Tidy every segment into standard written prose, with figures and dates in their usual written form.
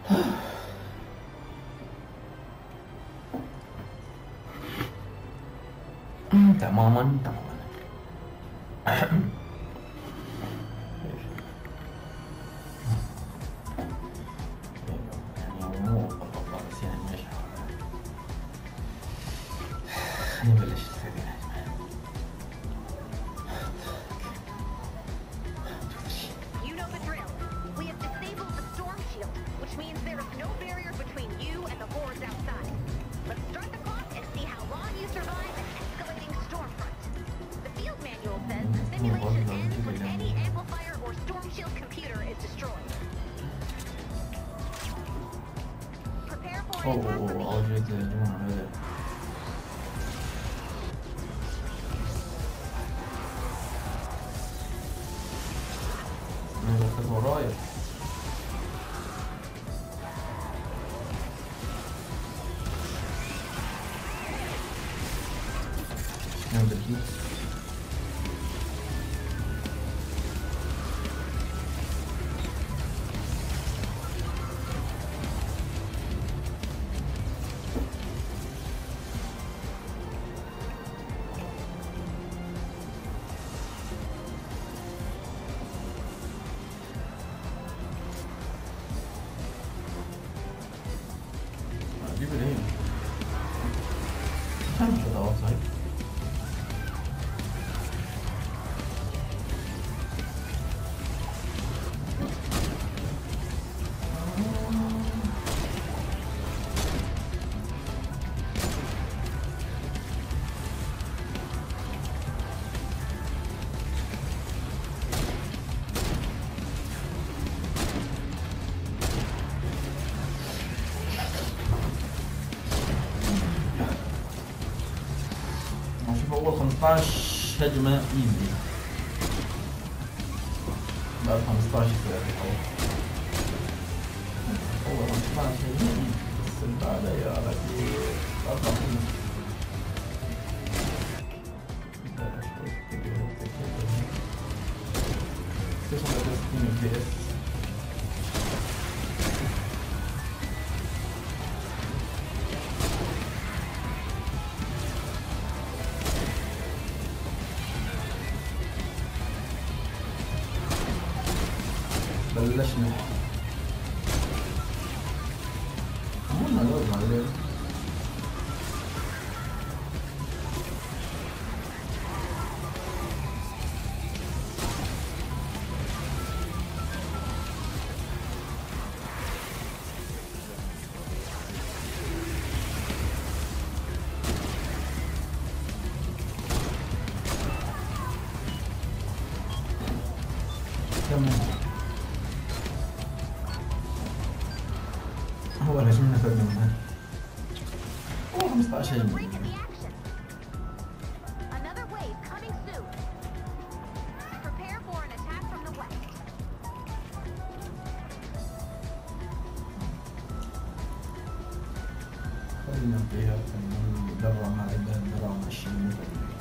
تماما تماما. يعني مو بالضبط بس يعني ماشي. خلينا نبلش السرير يا جماعة. You know the drill. We have disabled the storm shield, which means there is no barrier between you and the hordes outside. Let's start the clock and see how long you survive an escalating storm front. The field manual says the simulation ends when any amplifier or storm shield computer is destroyed. Prepare for an attack from the east. ورايا نزل فيه. جيب الهيم مش هتعوض صحيح. أول 15 هجمة إيزي بعد 15 أول 15 هجمة إيزي بس البعد يا رجل أطلع بلشنا عملنا دور معلم. كمل هو الهجوم نفرد منها هو 15 هجمة. Another wave coming soon. Prepare for an attack from the west. خلينا فيها درع مع درع مع الشمال.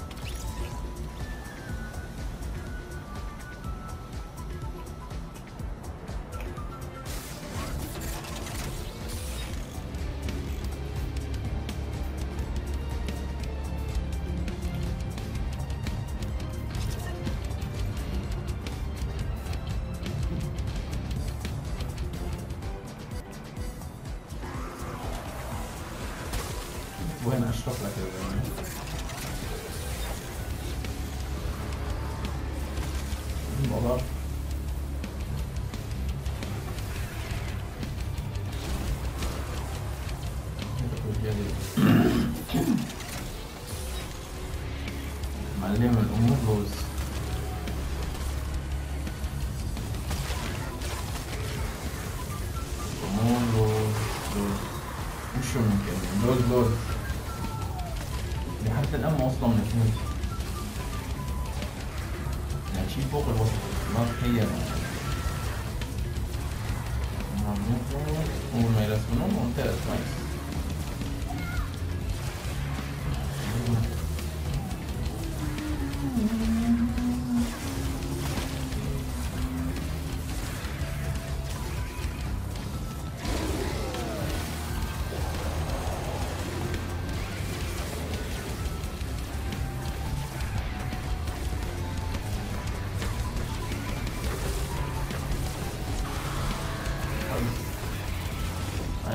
وين اشرف لك يا الموضوع معلم الامور لوز امور لوز مش ممكن لوز حتى الآن ما وصلوا من اثنين يعني شيء فوق الوسط ما تخيل أول ما يرسمونه ممتاز نايس.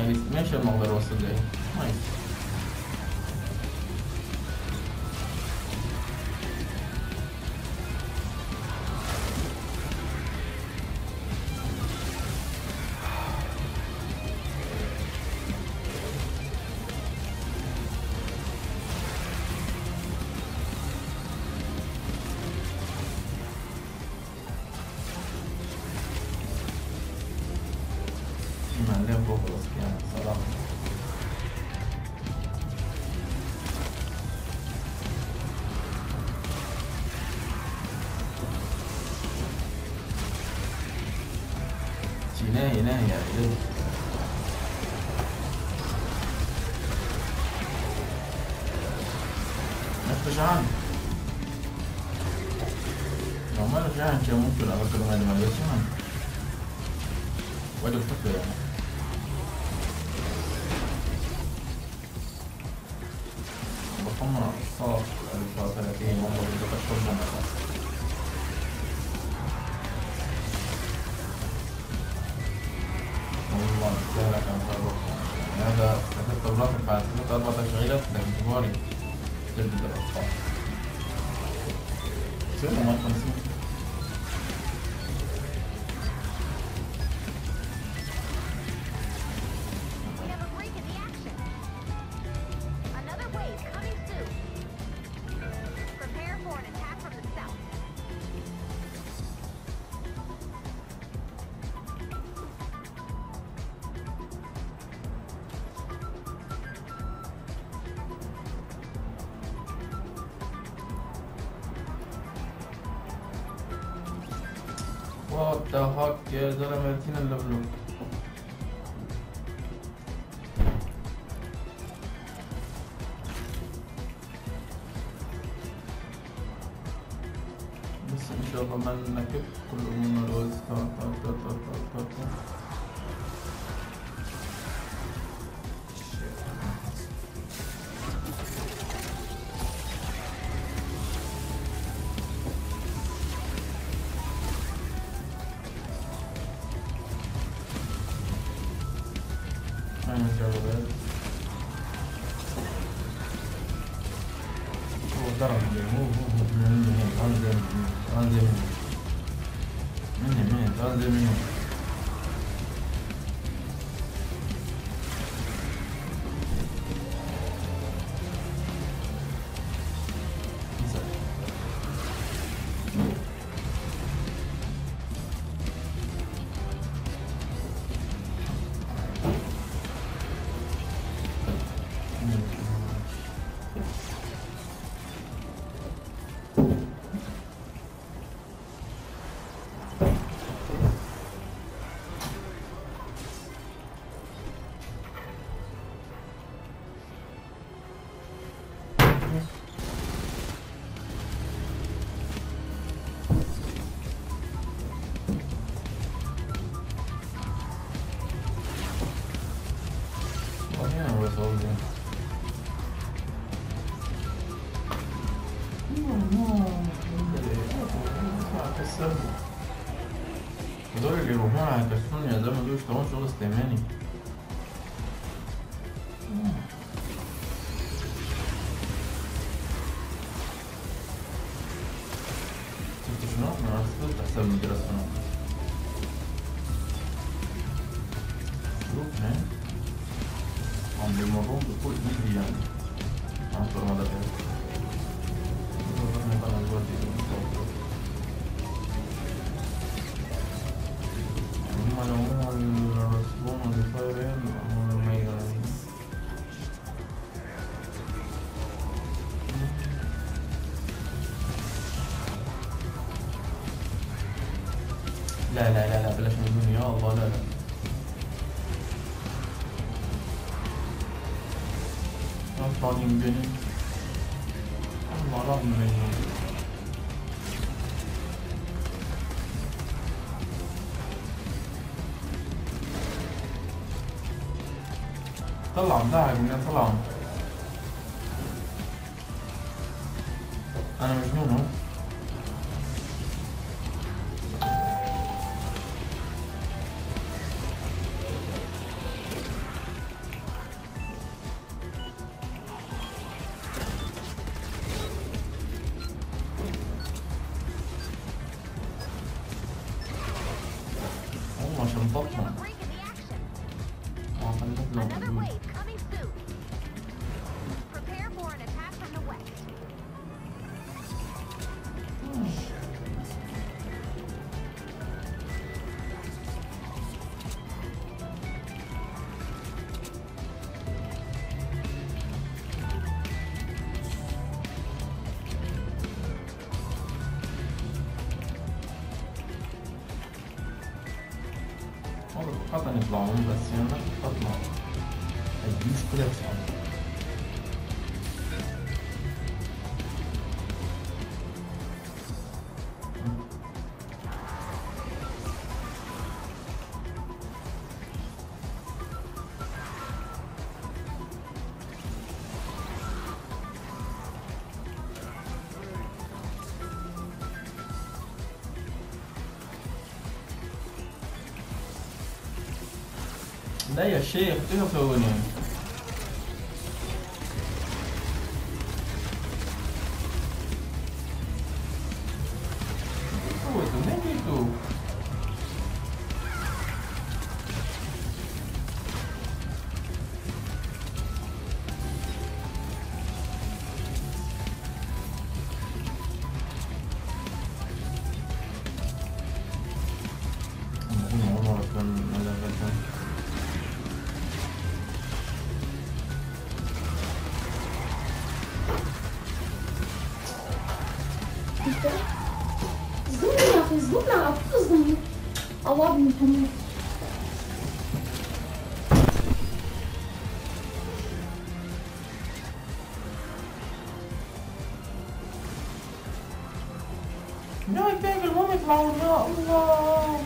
نايس. ماشي الموضوع الوسط ده نايس. معلم فوق راسك يعني صراحة. شي ناهي ناهي يعني ليه؟ مش جعان. لو ما جعان شي ممكن أفكر ما أدري ما جعان. وجه الفكرة يعني. بطمنا صار 34 والله بدك أشرب مثلا. والله سهلة كان صاروخ يعني. هذا كتبت الرقم بعد 3 4 تشغيلات لكن كباري تجدد الأطفال. سهلة ما 50. We have a break in the action. Another wave coming soon. Prepare for an attack from the south. وات ذا هاك يا زلمة 30 الليفل. بس ان شاء الله ما نكب كل امورنا الوز. ضرب انزل مني. هدول اللي يروحون على كشفون يا زلمة دول يشتغلون شغل استعماري. شفت شنو؟ أنا رصدت حساب مدير الصناعة. شوف هين عم بيمرون بكل إيدي يعني. عم ترى هذا كيف. لا لا لا لا بلاش مجنون يا الله. لا لا لا طالع مجنون. الله رغم مجنون. طلع مداعب منين طلع. انا مجنون اهو. have a break in the action. خلينا لو Another wave coming soon. Prepare for an attack from the west. قطع يطلعون بس أنا أطلع دي مشكلة بصراحة. لا يا شيخ تهفوني. سويتو ما جيتو. Allah Muhammed. لا يتاكل ما يطلعون يا الله.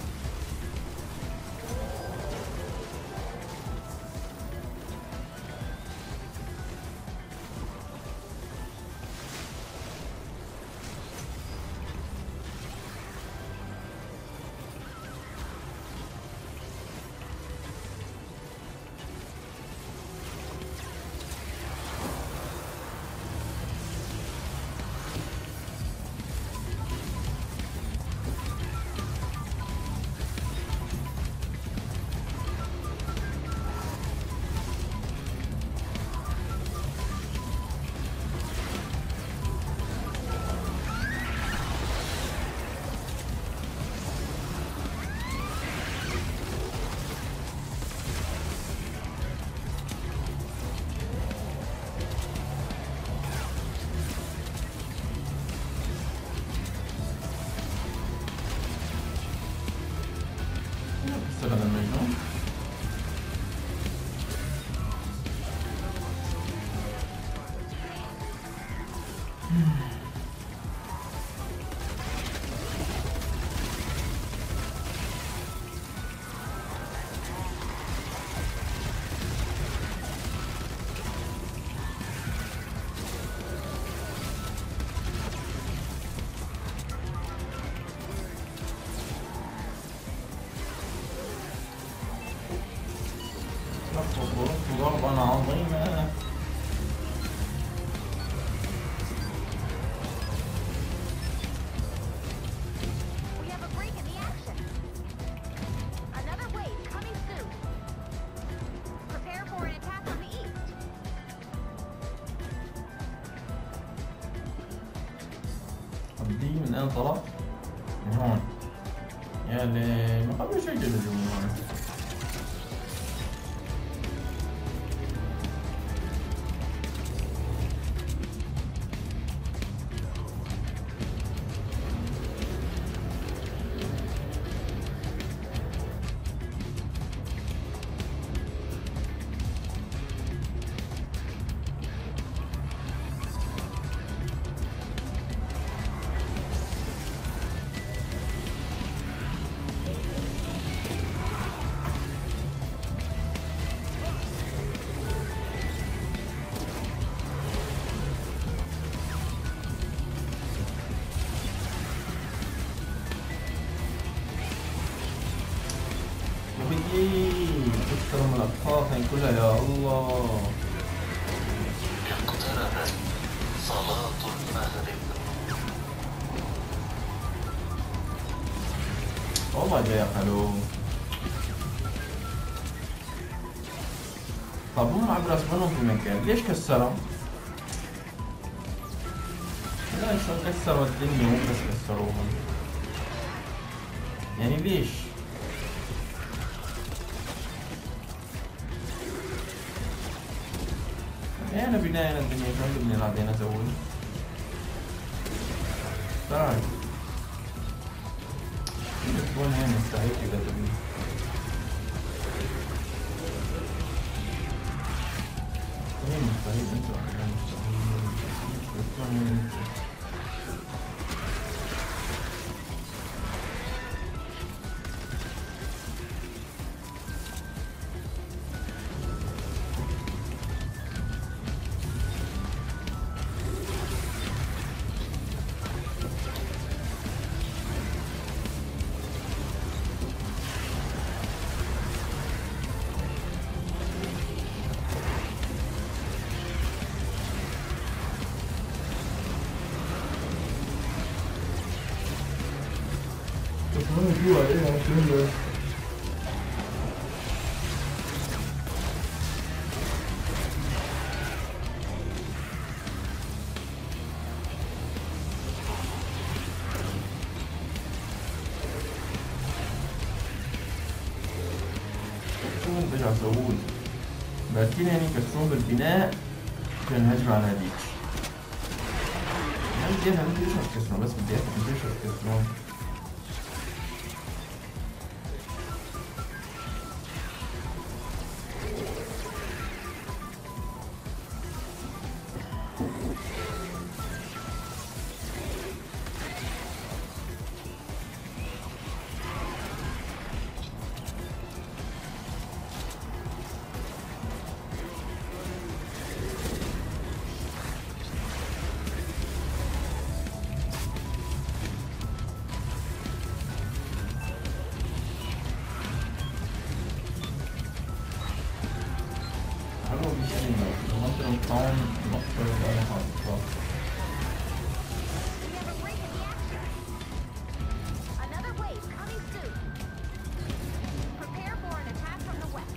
هذا المجنون. ضربا عظيما. We have a break in the action. Another wave coming soon. Prepare for an attack on the east. دي من أين طرف؟ من هون. يعني ما قبل شيء جدا جمهور. أكثر من الأطفال كلها يا الله. اقتربت صلاة المغرب. والله جاي حلو. طب هم عبر اسبانهم في مكان، ليش كسرهم؟ لا شو كسروا الدنيا مو بس كسروهم. يعني ليش؟ يعني انا بناء الدنيا شلون بدنا نلعب هنا نسوي؟ طيب تكون هنا مستحيل اذا تبي. مستحيل انتوا مستحيل. جوا ايه عشان شو بدي اسوي؟ بعدين يعني يكسرون بالبناء عشان نهجموا على هذيك. ما بدي افهم ليش يكسرون، بس بدي افهم ليش يكسرون. Another wave coming soon. Prepare for an attack from the west.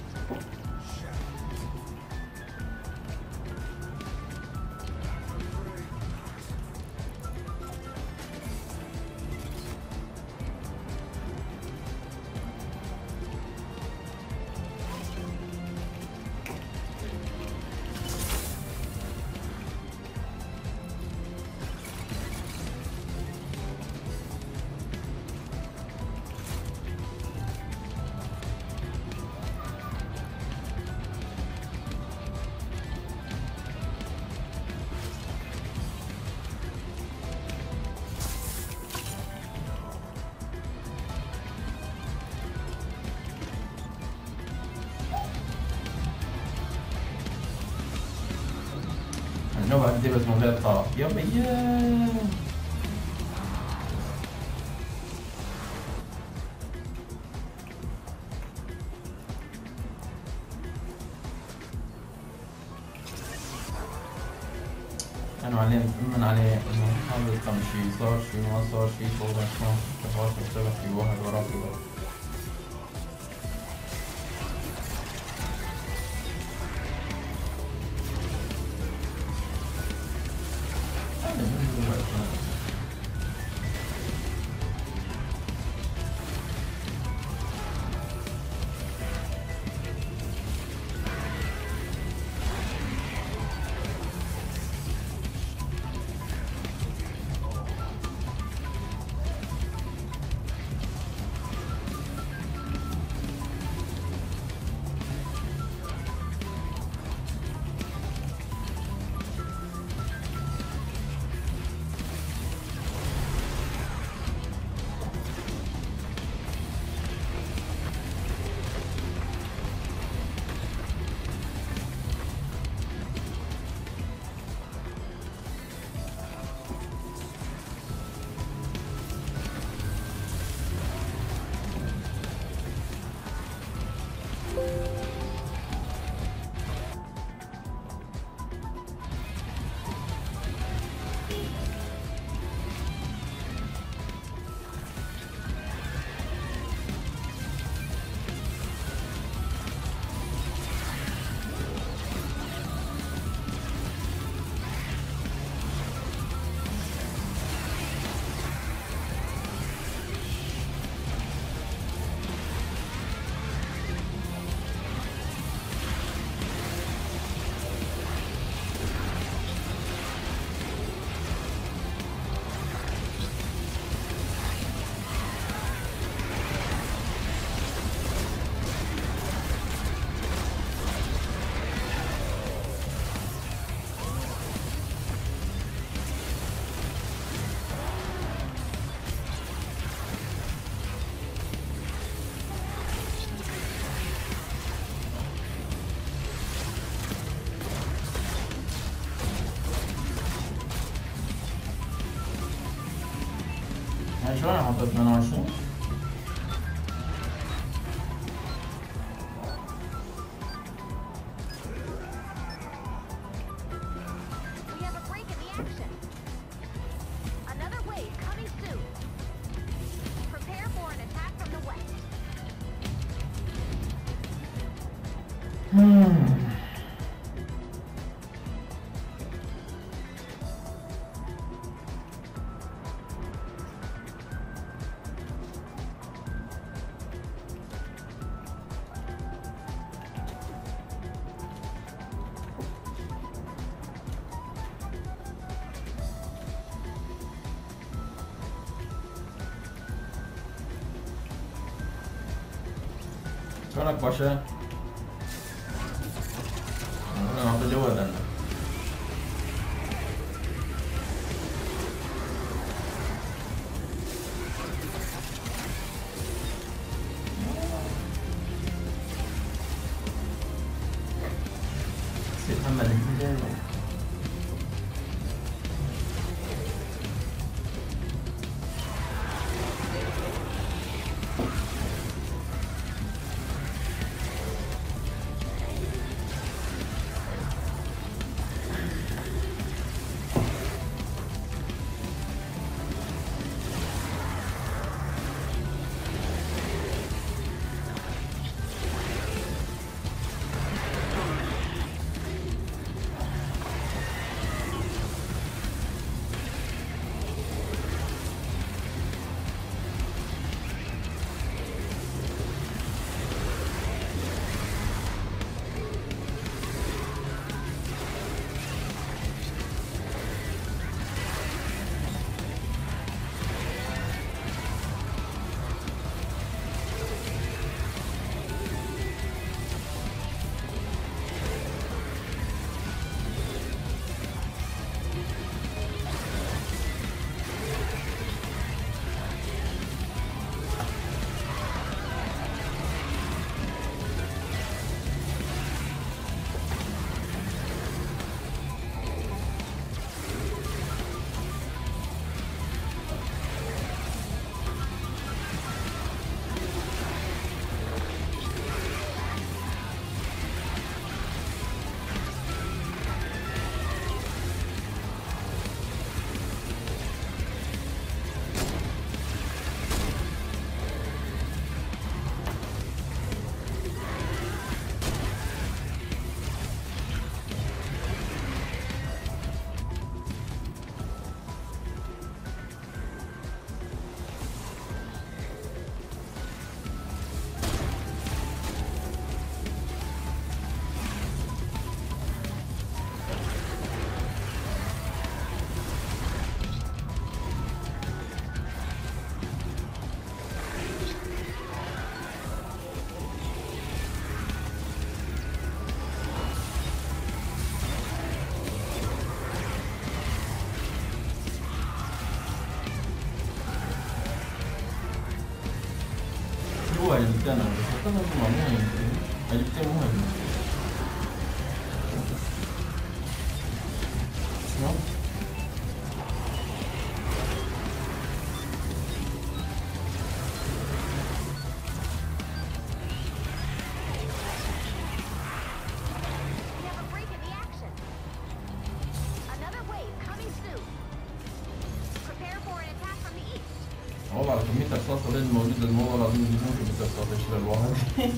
No, بعد بس من غير طرف يا بيا. كانوا عليه من عليه انه هذا كم شيء صار شيء ما صار شيء فوق شلون تفاصيل تشتغل في واحد وراه في واحد. يعني شلون احط 28؟ We have a break in the action. Another wave coming soon. Prepare for an attack from the west. شلونك باشا؟ انا نعطي جوال انا. سيد محمد الهلال. هو جبتنا بس جبتنا مهم. جبتنا مهم. شلون؟ We have a break in the action. Another wave coming soon. Prepare for an attack from the east. والله على كمية الرصاص اللي موجودة الموضوع العظيم دي مو كمية الرصاص يشيل الواحد.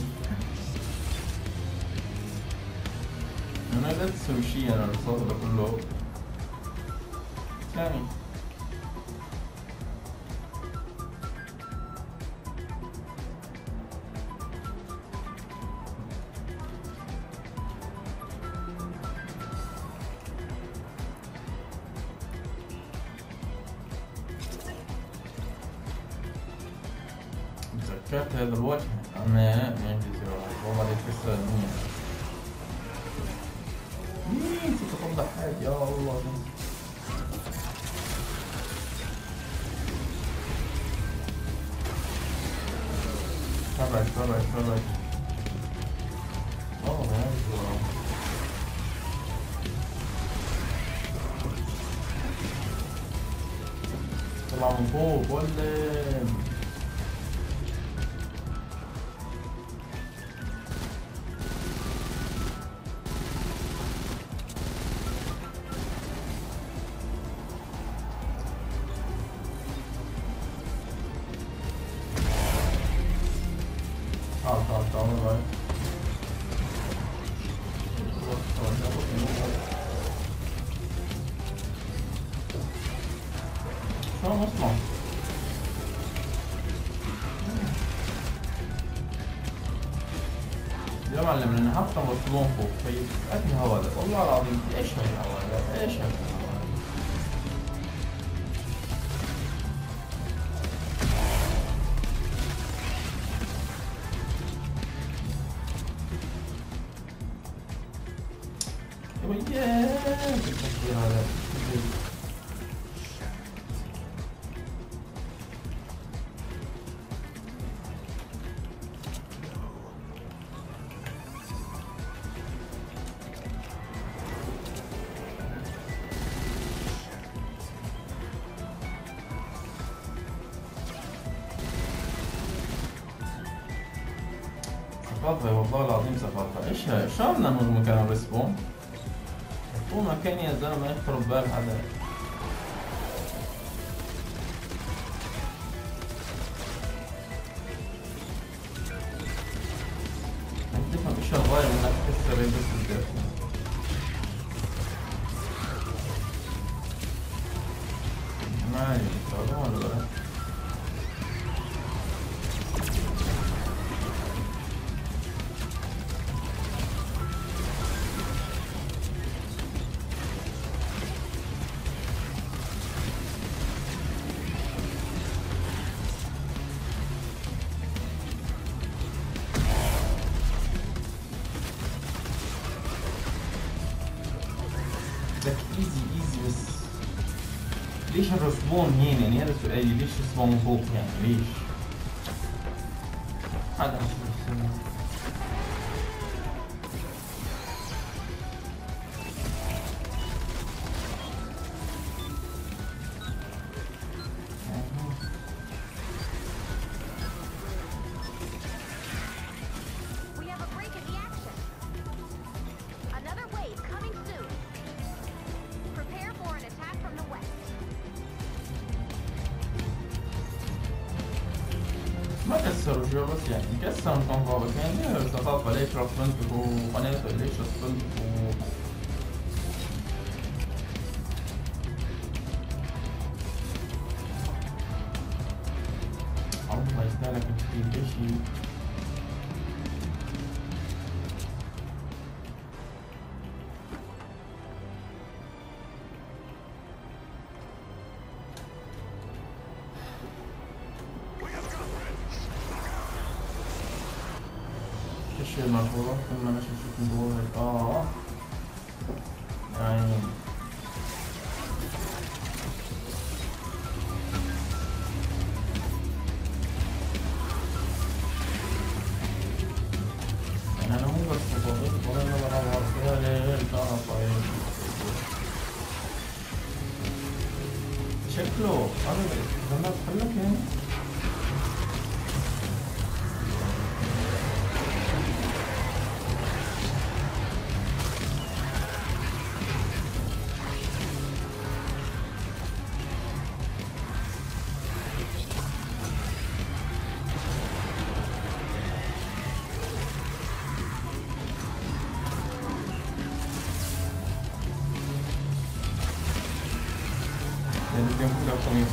أنا لا تسوي شي أنا الرصاص ده كله. ثاني. تذكرت هذا الوجه أما ما ينجز والله يتكسر الدنيا. مين تتفضح حاجة يا الله. تبعك والله ما ينجز. طلع من فوق ولا تعال معايا. شو مصنع؟ يا معلم لأن حتى مطلوب فوق فيتأكد الهواء ده والله العظيم ايش هالهواء ده؟ ايش هالهواء ده؟ ياه التفكير هذا سفاطة والله العظيم سفاطة. ايش هاي؟ شو بدنا نمر مكان الريسبون؟ هو مكان يا زلمة يخرب بال حدا. انت تفهم ايش الغاية من انك تكسر بس الدافع. ما يستخدمون ولا لا؟ لك ايزي بس ليش الرسبون هنا؟ يعني هذا سؤالي، ليش الرسبون فوق يعني ليش؟ هذا مش السؤال. We have a break in the action. Another wave coming soon. Prepare for an attack from the west. ما كسروا شو بس يعني كسروا القنفة بس يعني استطاعت ليش رسبنت وقناته ليش رسبنت الله يستاهلك كتير اشي. ايش المرفوضة؟ ثم انا شفت من جوا هيك يعني انا مو بس مطابق ولا انا بلعب فيها ليه انا طاير شكله انا زمان بقول يعني الجيم كله قوي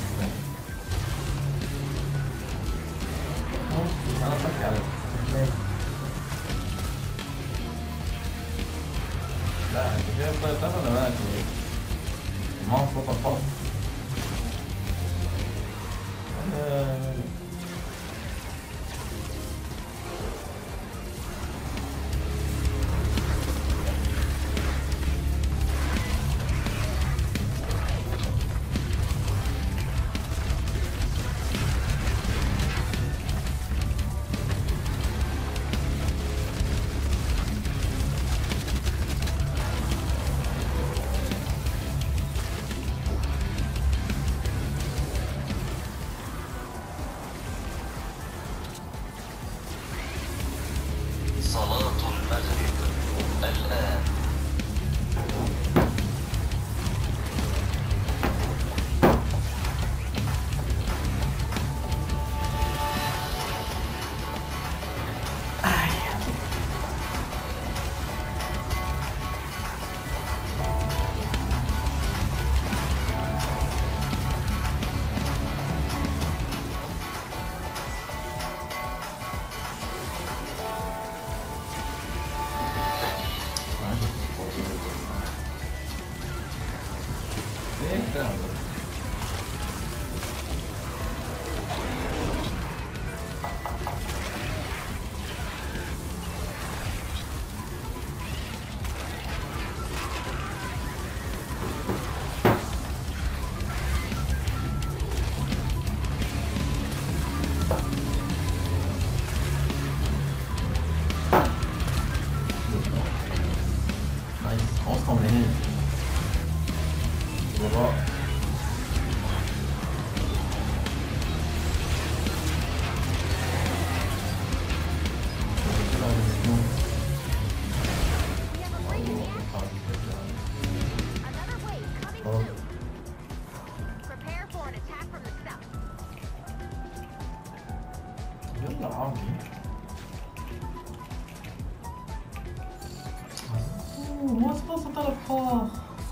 انا بحكي على لا انت جايب طيب ولا ما ما هو صوت الخط المغرب الآن. ايه ده؟ نايس، اصلا منين؟ وراء Another wave coming soon. Prepare for an attack from the south. يلا عادي. وصفة الأفخاخ.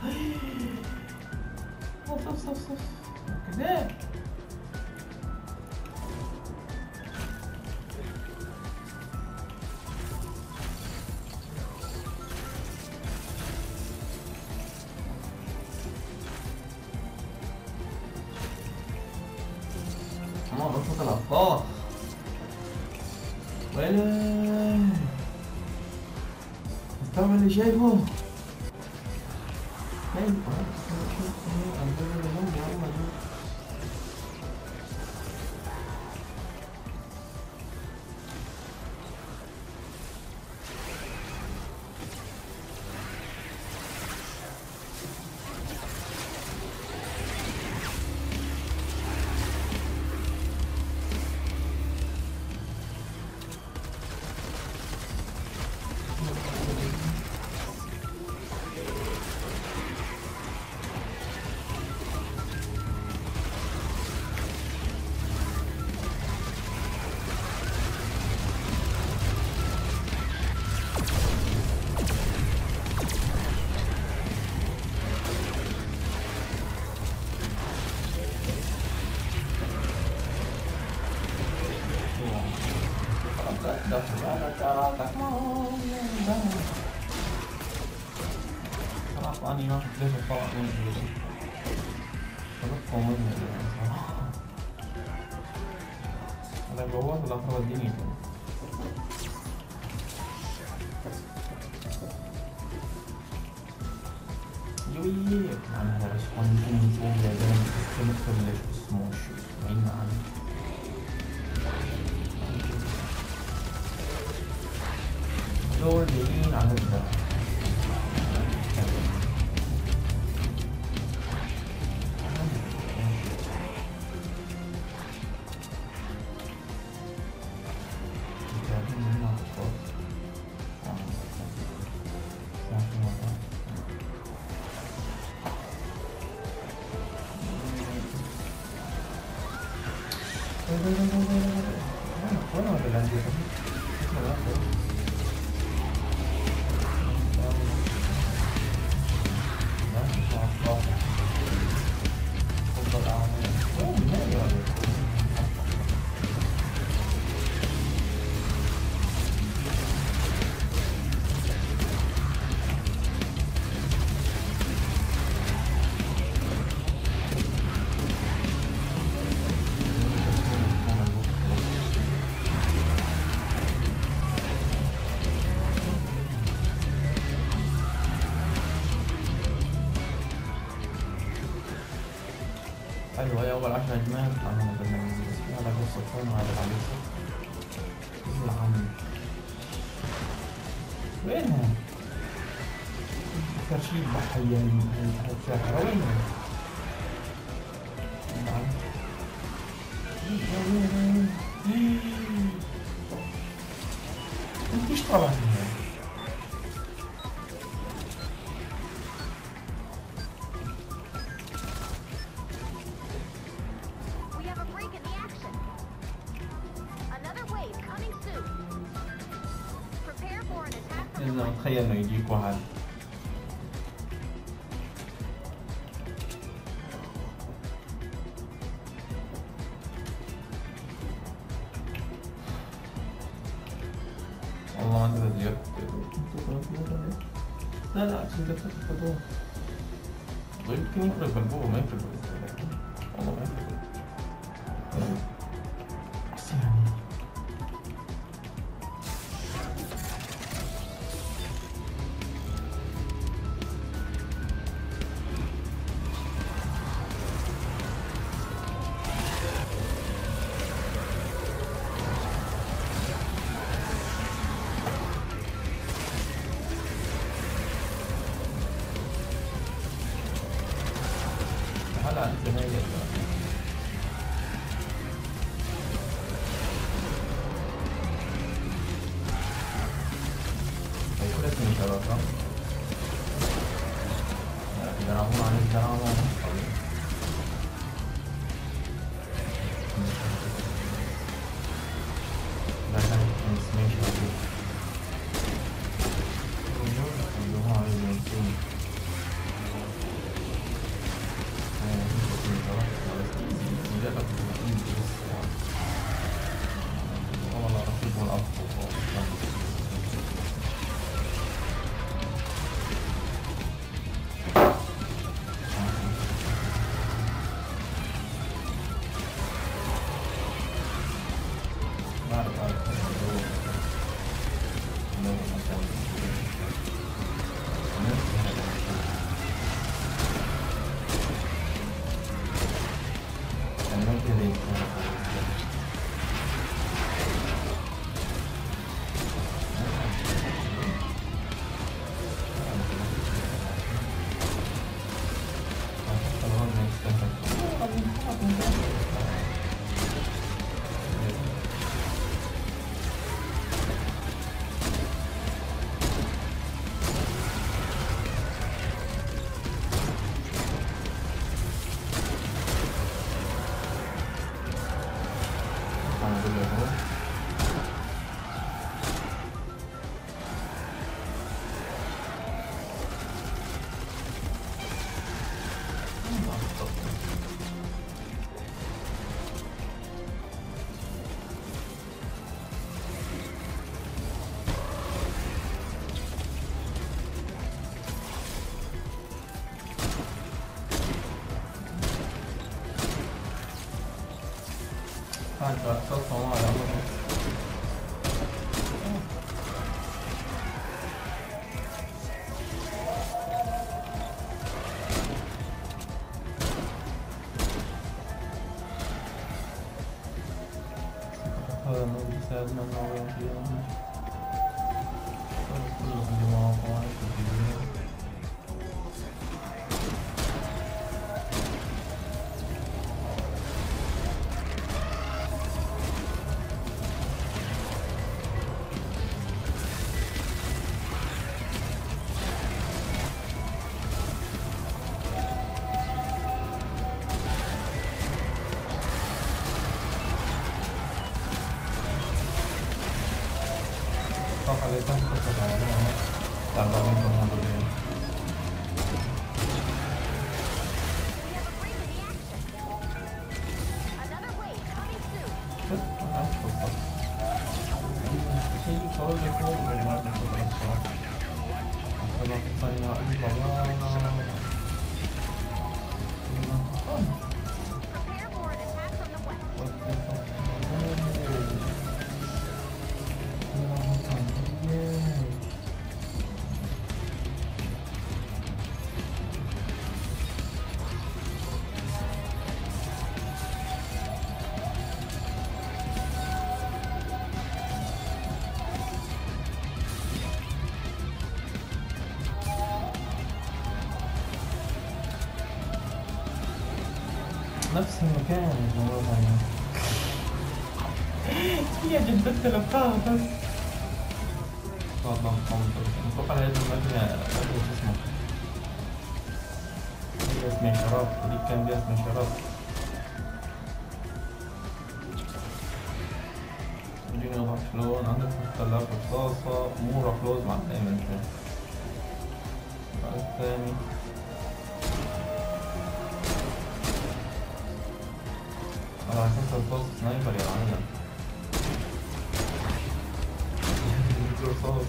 صف كده. وصفة الأفخاخ. ويلي استوعب اللي شايفه. خلاص أنا ما شفت ليش الطلع من الجيش. خلصت مني صراحة. أنا جوات ولا أخرب الدنيا. جوية أنا هرش قنبون فوق لازم تستمر ليش اسمه شو اسمين عني. دول جايين على الزرع. أيوة هي أول 10 أجمال أنا بالنسبة لي هذا هو السلطان وهذا العروسة. إيش العمل؟ وينها؟ ترشيد بحية الشاحرة وينها؟ انت ايش طلع هنا؟ لازم اتخيل انه يجيك واحد والله ما ادري زيادة. لا عشان قلت لك يمكن يفرق بالقوة ما يفرق بالقوة والله ما يفرق بس يعني هلا انت هاي كل اسمه شباب صح؟ الدراما عن الدراما لا كان اسمه شباب هذا ما بيساعدنا نوعا فيها كلهم جماعة نفس المكان هو هي جددت الأبقاء بس والله متوقع هذا المبنى شو اسمه هي اسمه شراب هذيك كان بها اسمه شراب اديني وضع شلون عندك مختلف رصاصة مو رفلوز مع الدايمنشن الثاني على أساس رصاص سنايبر يا معلم رصاص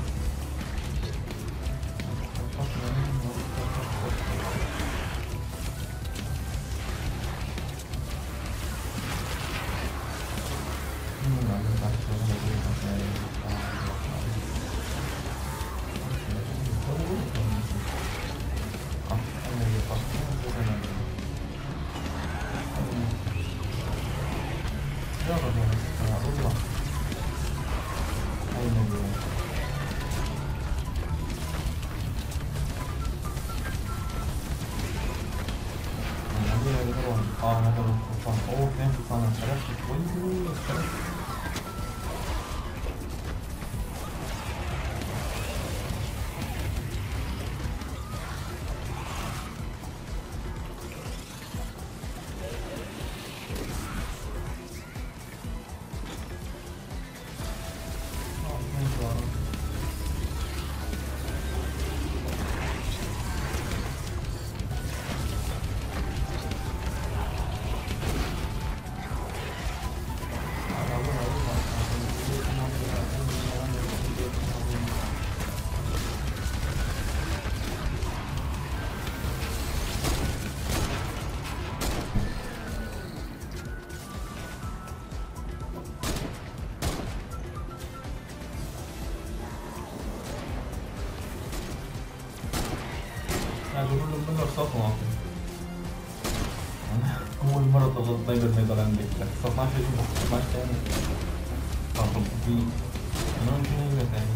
أول مرة تضغط طيب الميدان عندك 19 يجب 15 تاني أخذ فيه أنا ممكن أجيبها تاني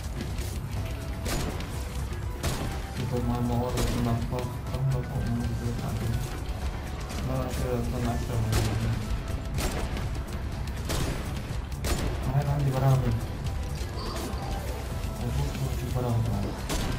يكون مع الموارد من أطفال كهرباء ومن الزيت عندنا لا كده أصلا أكثر من الزيت هاي عندي برامج في برامج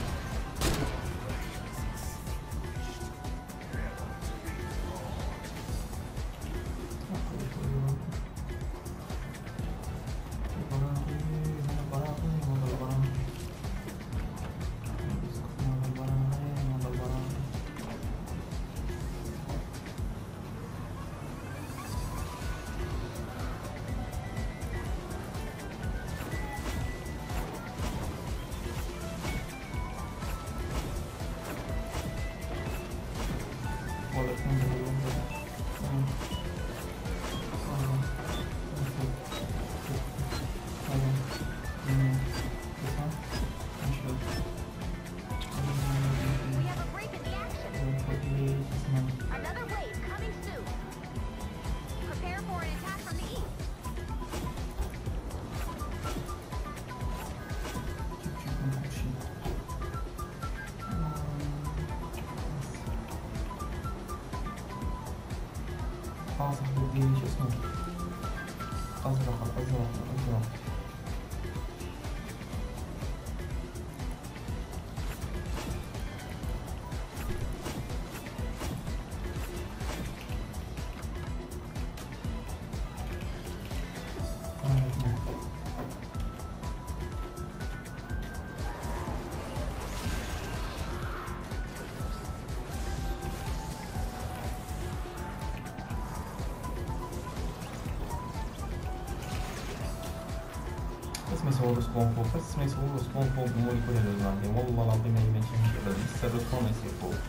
شو اسمه أزرق بس ما يسووا له سبون فوق بس ما يسووا له سبون فوق أموري كلها للغاية والله العظيم ما يمشي مشكلة لسه الرسبون ما يصير فوق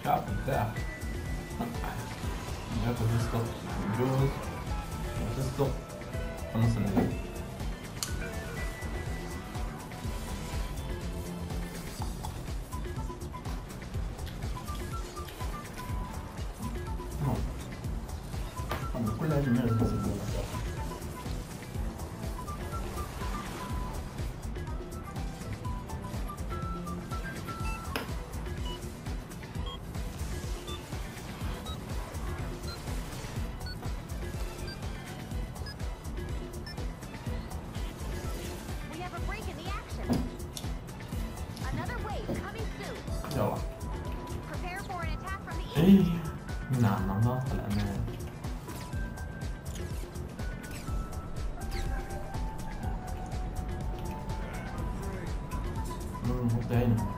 الكعب بتاعك. ناكل تسلق جوز وتسلق في نص الليل. كلها جميع الزبون. We have a break in the action. Another wave coming soon. يلا. Prepare for an attack from the east. ايه نعم مناطق الأمان. مبدعين.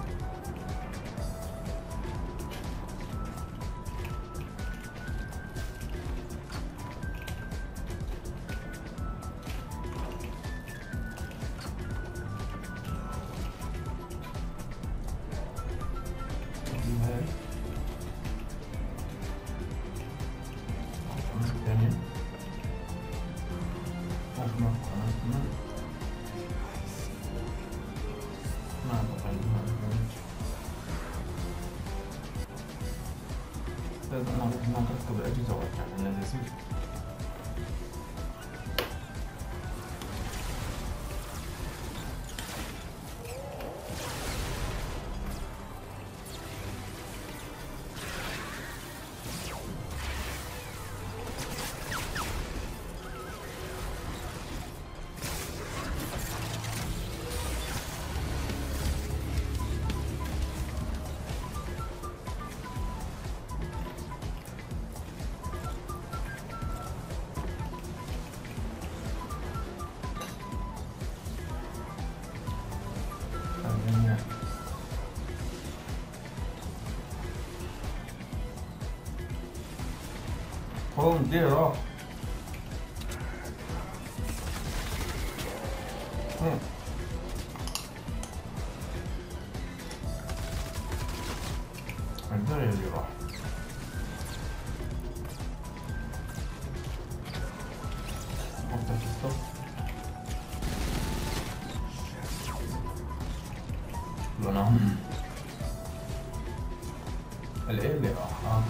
لازم أنا أركب الأجهزة وأرجع من اللذيذ. هو مدير راح. مدير اللي راح. أفتح الصف. نعم. اللي راح.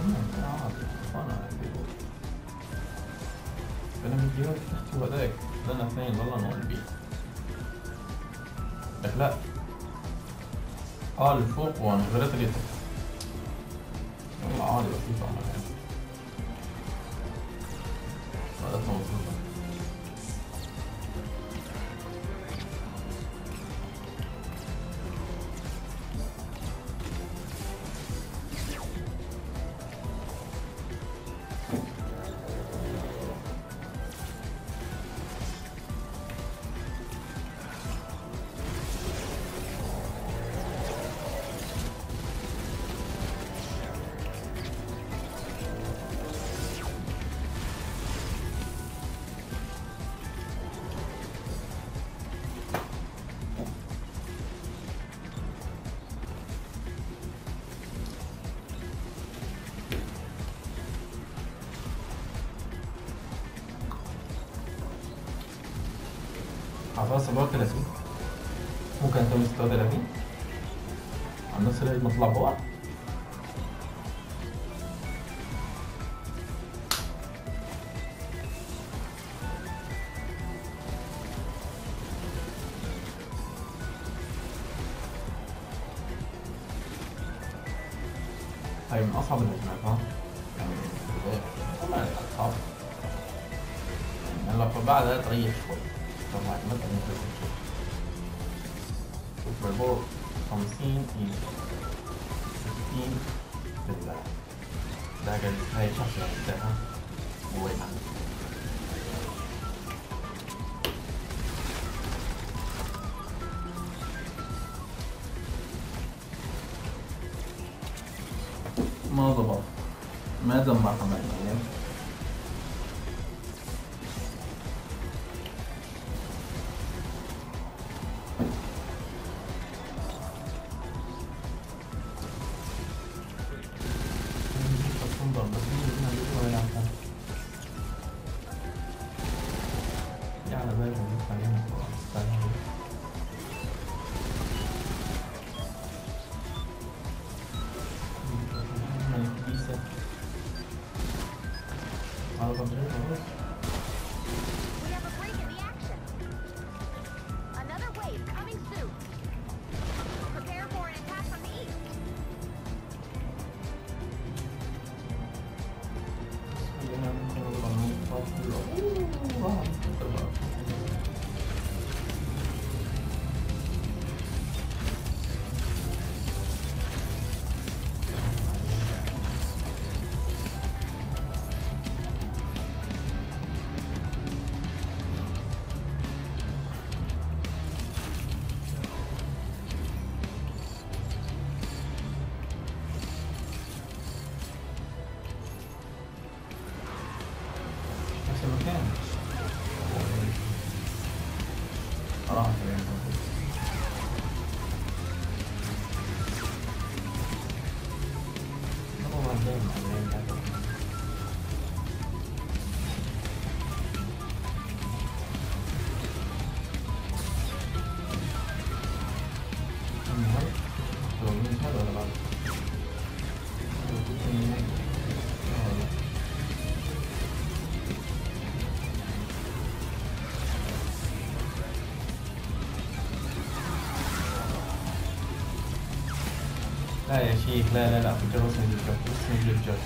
أنا من جهة تحت وهذاك لنا اثنين والله نقول بيه. لك لا. اللي فوق وانا غيرت اللي تحت. والله عادي لطيفة عملها. هذا موجودة. خلاص الوقت 30 ممكن انت مستوى 30 عن نفس الوقت نطلع بوقت. هاي من اصعب الهجمات ها يعني طبعا اصعب يعني هلا فبعدها تريح شوي. طبعا مثلا سوبر بول 50 إلى 60 بالله ده هاي شغلة بتاعها وين ما ضبط ما دمر كمان يعني على بالي بس علينا استنى. We have a break in the action. Another wave coming soon. Prepare for an attack from the east. نفس المكان. راح لا يا شيخ، لا فكر وصلني للجو.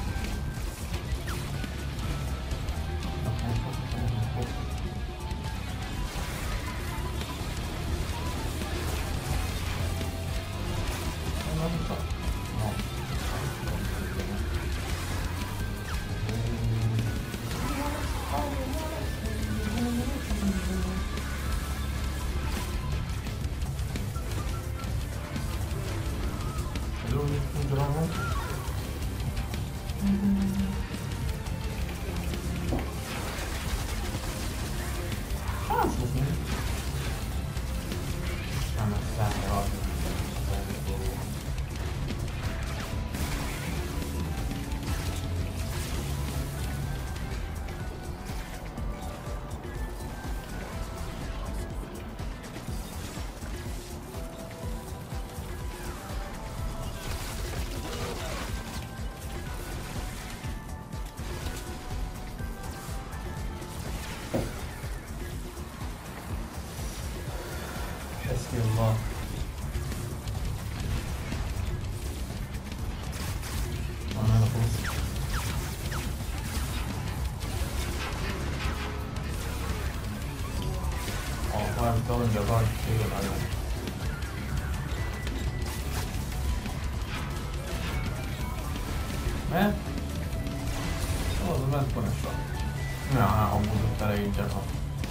حسبي الله. أنا خلاص. I'm telling you about it. ما ما تكون أشرار. نعم عمود الترى يجرها.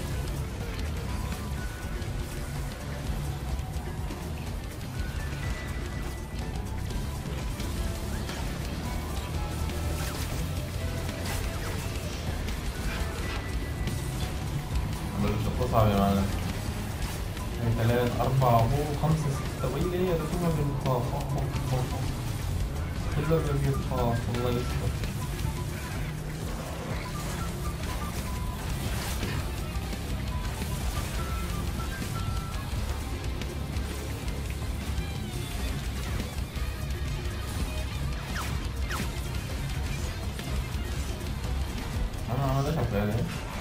صعب يا معلم. يعني 3 4 5 6 وإيه هي ده كله بالخاف. كله بالخاف والله يستر. أنا ده شغال.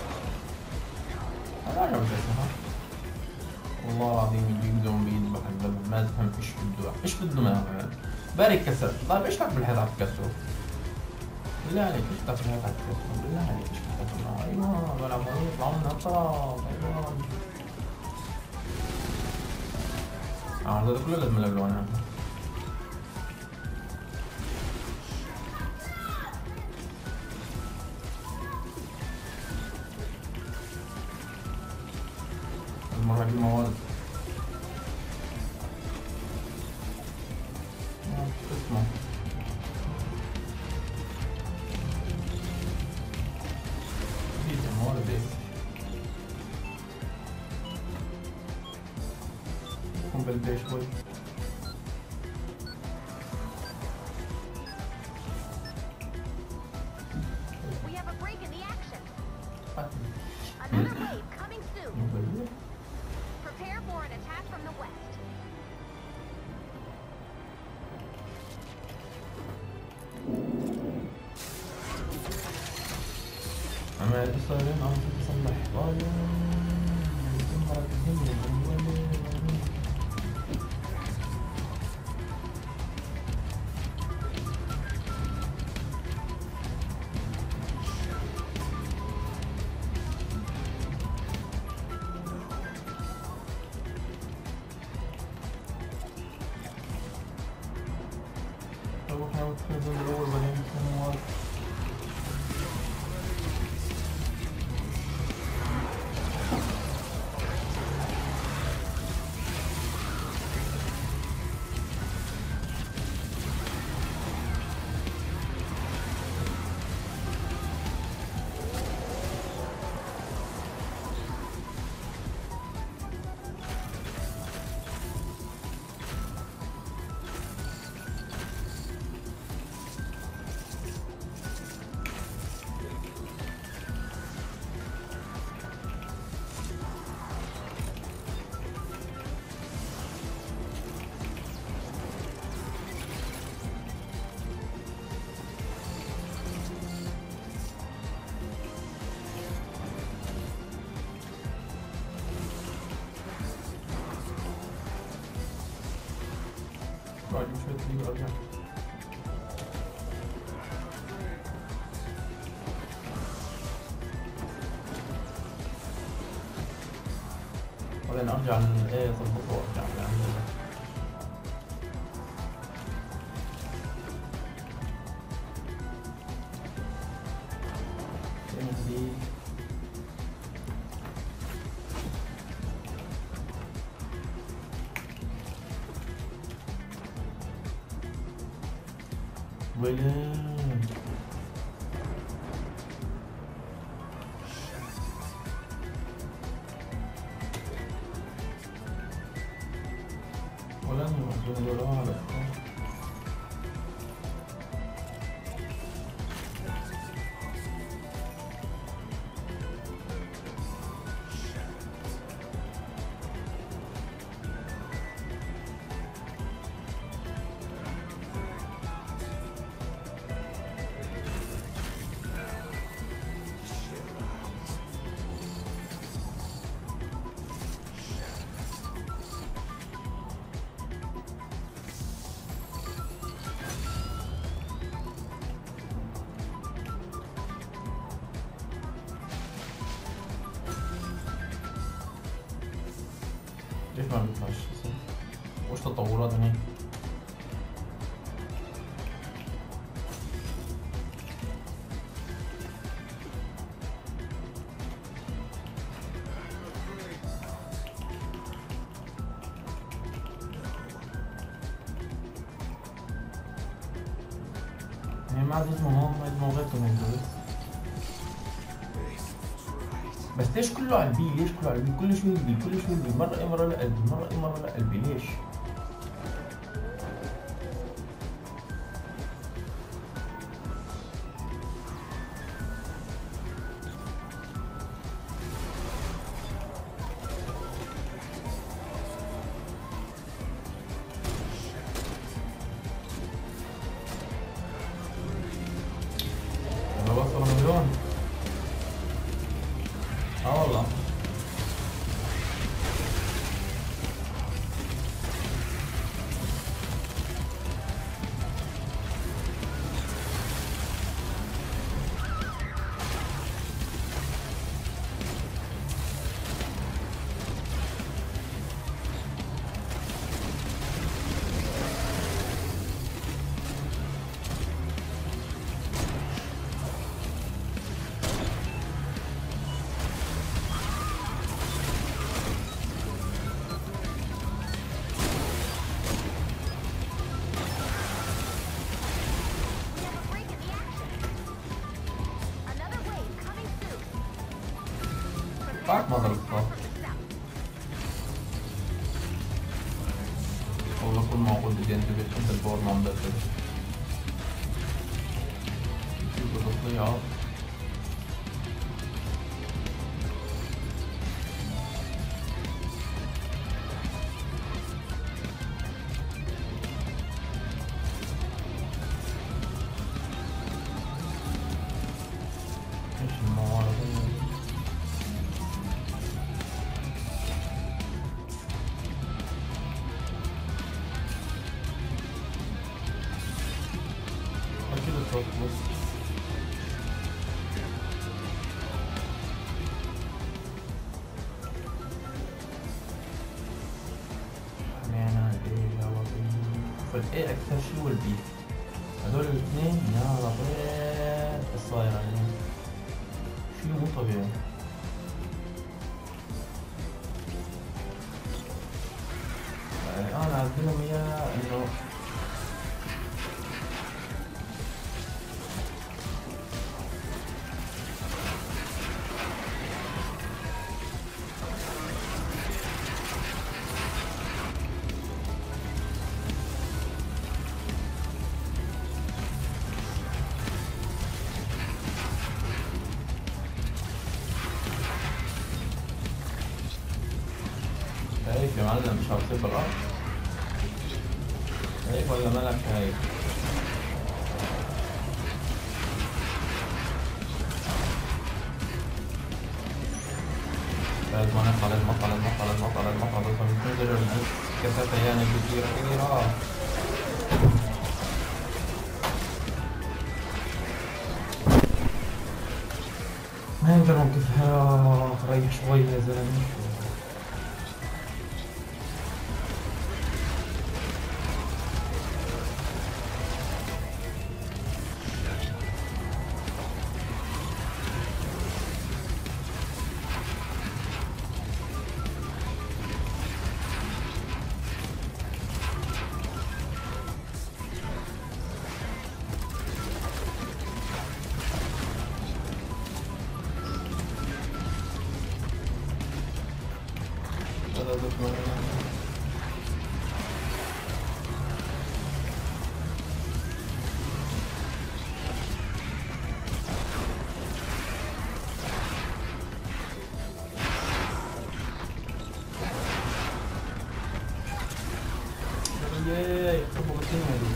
والله العظيم يجيب زومبي يذبح ما تفهم ايش بده معه يعني. بارك كسر. طيب ايش لك بالحيط عم تكسره؟ بالله عليك ايش لك بالحيط عم تكسره؟ بالله عليك ايش بتكسر معه؟ ايوه بلعب يطلعوا من الطرف. ايوه هذا كله لازم نلبلو انا. المرة دي مواد اسمه جديد مواد ايه قم بالبيش شوي. We have a break in the action. Another wave coming حاول تخزن الأول بعدين تكون واقف. بعد شوية تجيب أرجع. بعدين أرجع للإيه أظبطه وأرجع لعند دي. ولا نروح على ليش ما بيطلعش؟ وش تطورات هني؟ يعني ما عاد اسمه هون، ما اسمه غير كمان. بس ليش كله على البي؟ ليش كله على البي؟ كل شوي البي، كل شوي البي، مرة اي مرة لا قلبي، مرة اي مرة لا قلبي، ليش؟ أنا بوصل مليون. والله بعد ما ضربتها والله كل ما أقول بدي أنتبه أنت البور ما مبدل شوف التطليعات ايش الموارد بص حمينا الايه يا لطيف. فالايه اكثر شي والبي هذول الاثنين يا لطيف. ايش صاير عليهم؟ شي مو طبيعي. انا اعدلهم اياه انه شايف يا معلم مش هتصيب بالارض. شايف ولا مالك شايف؟ لازم نطلع لازم نطلع لازم نطلع لازم نطلع لازم نطلع لازم ننزل كثافة يعني كثيرة كثيرة. ما يقدر موقفها. ريح شوي يا زلمة. هذا ضد ياي يخربوا بالدنيا دي.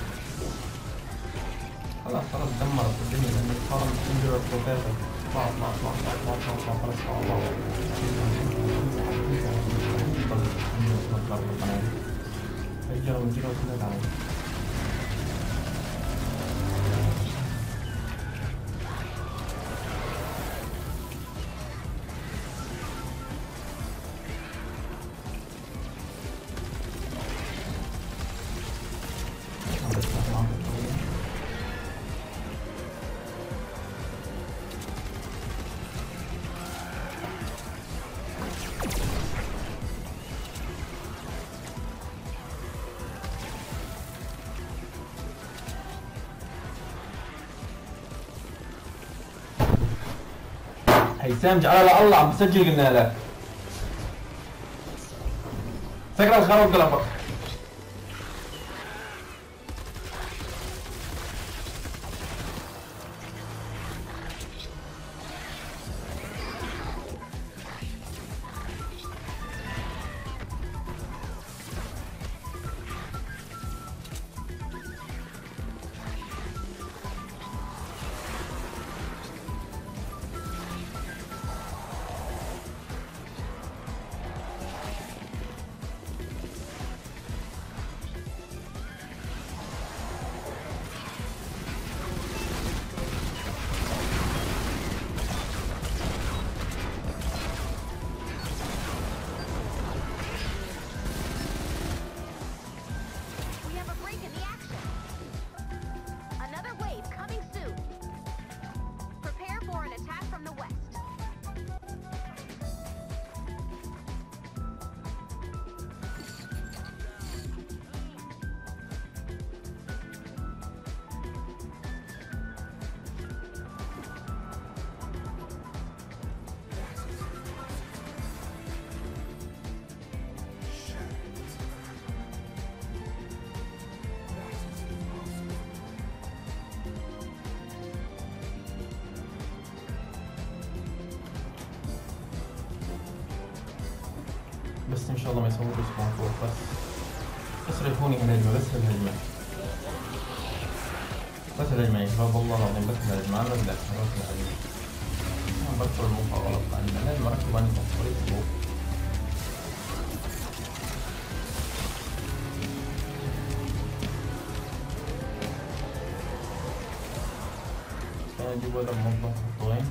خلاص خلاص دمرت الدنيا لأن الفارم تنجر الكوكاتا. اطلع اطلع اطلع اطلع اطلع اطلع خلاص اطلع. اجروا اجروا كلها تعالى. هيثم جعل الله عم بسجل قلنا لك. سكر الخرب قلبك. بس ان شاء الله ما يسوون اسبوع فوق. بس ريحوني هالهجمه. بس هالهجمه بس الهجمه يا شباب والله العظيم. بس الهجمه انا بدك بس الهجمه. انا بركب الموقع غلط عندنا. لازم اركب عندي طريق فوق. يجيبوا هذا الموظف يحطوه وين؟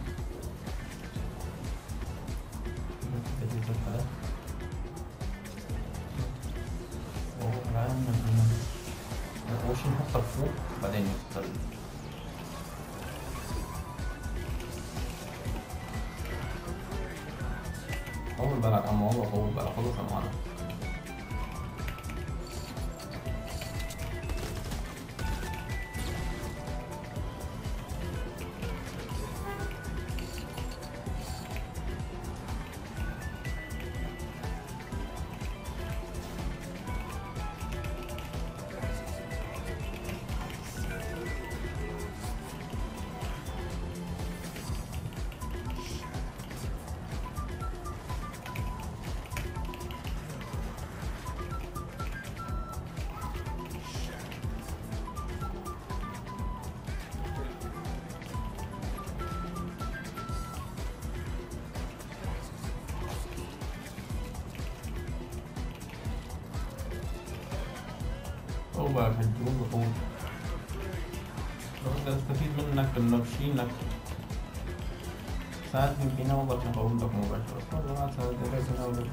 أول شي نحطها فوق بعدين يفصل. طول بالك عم والله طول بالك خلص معنا. طول بالك هتجوز وطول. لو بدي استفيد منك انه بشيلك ساعدني بنوبة بقول لك مباشرة. والله ما ساعدني بنوبة.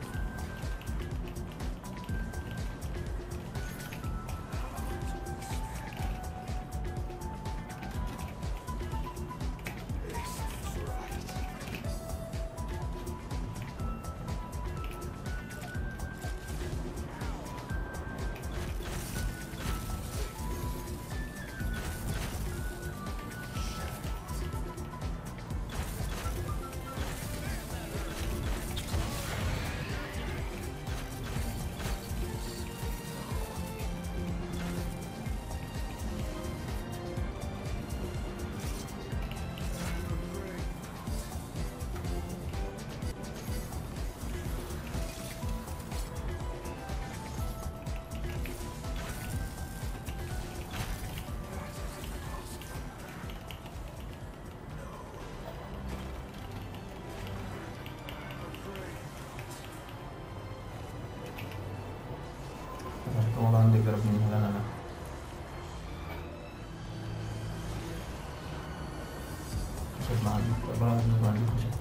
والله عندي قرب من هنا أنا. شوف ما عندي براد ما عندي شيء.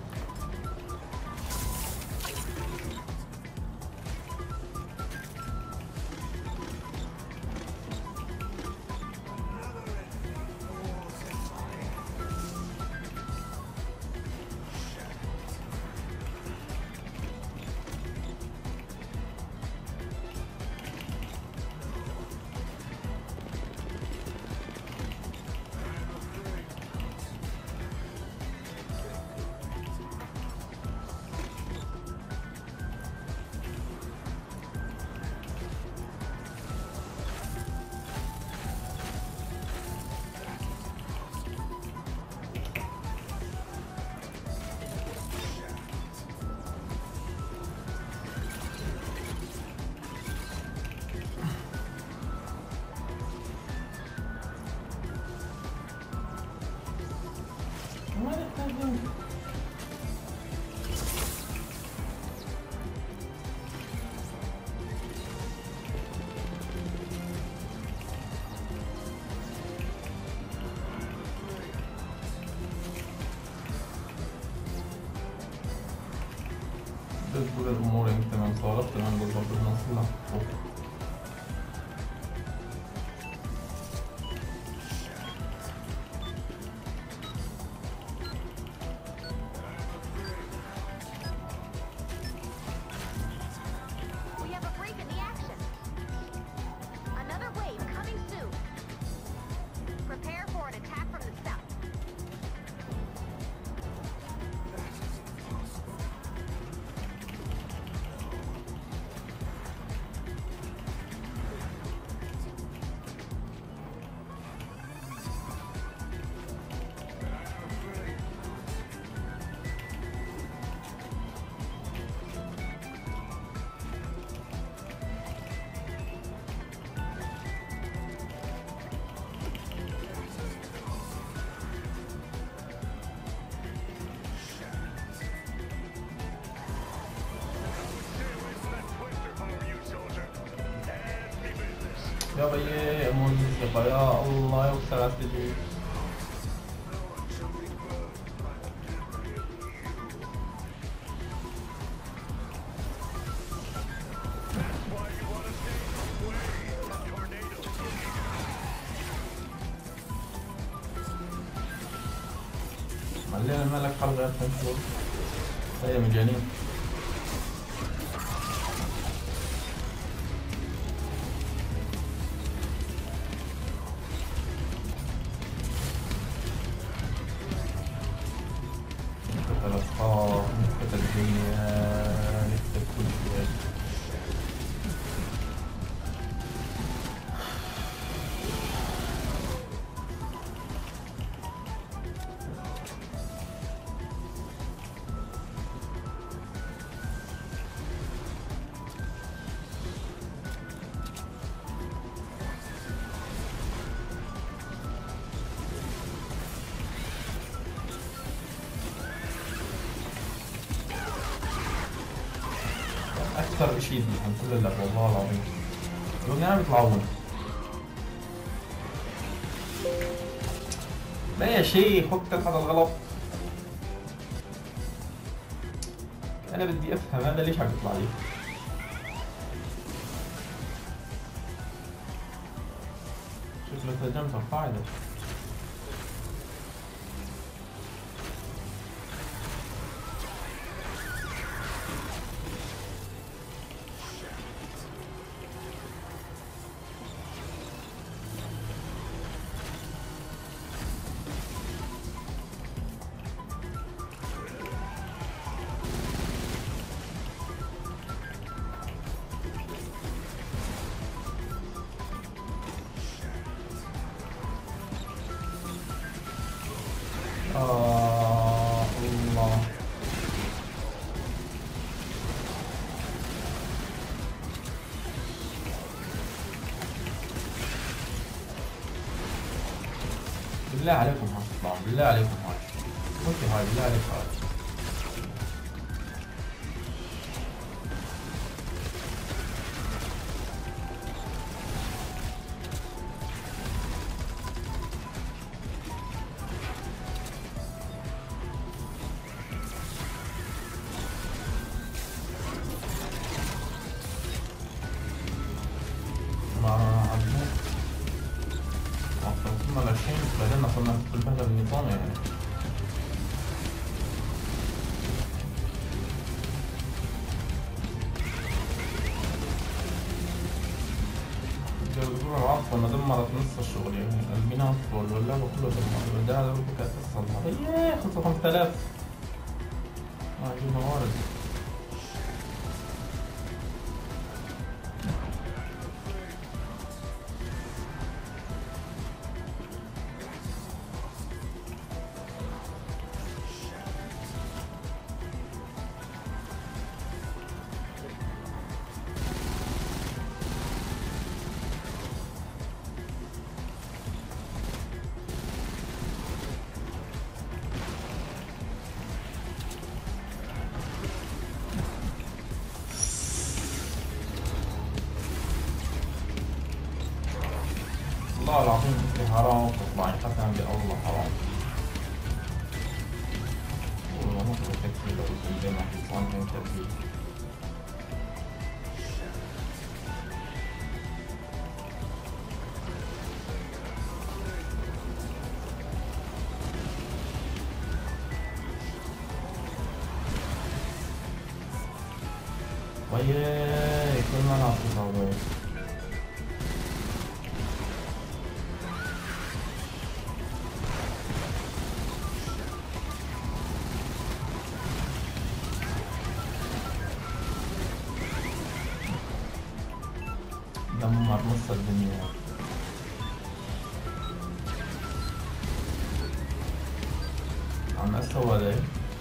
كل الأمور تمام صارت تمام بالضبط بنوصلها فوق. We have a break in the action. Another wave coming soon. Prepare for an attack from the south. يا بيي موجود يا الله يوسع تجي. خلينا مالك حل غير تنشور. هي مجانين. نكتب الأصحاب، نكتب الدنيا، نكتب كل شيء. أكثر إشي عن كل اللعب والله العظيم. لو عم يطلعون. لا يا شيخ وقت هذا الغلط. أنا بدي أفهم هذا ليش عم يطلع لي. شوف لو ترجمت القاعدة. الله. بالله عليكم هاي، بالله عليكم هاي. اوكي هاي بالله عليك هاي. وصلنا ل20 بعدين وصلنا بالبهدل النظام يعني. الأسبوع العاصفة دمرت نص الشغل يعني البناء واللعبة كله دمر. ده هذا بكرة اتصل. ياه خلصوا 5000. أجيب موارد. والله العظيم انت حرام تطلعي قسما بالله حرام. والله ما كنت تكفي لو كنت زي ما حصان من كفي. وياي كل ما نعطيها وياي. دمر نص الدنيا. عم اسوى ليه؟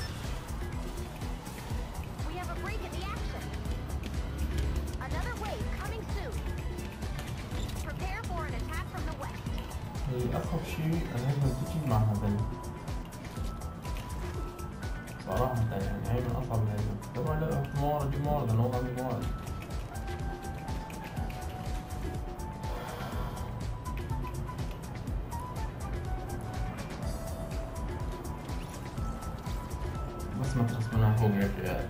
We have a break in the action. Another wave coming soon. Prepare for an attack from the west. أصعب شيء أنا لازم تجي مع هذا صراحة يعني هاي من أصعب الهزم. طبعا لا موارد موارد أنا والله موارد. بس ما تخص منها فوق يا أخي.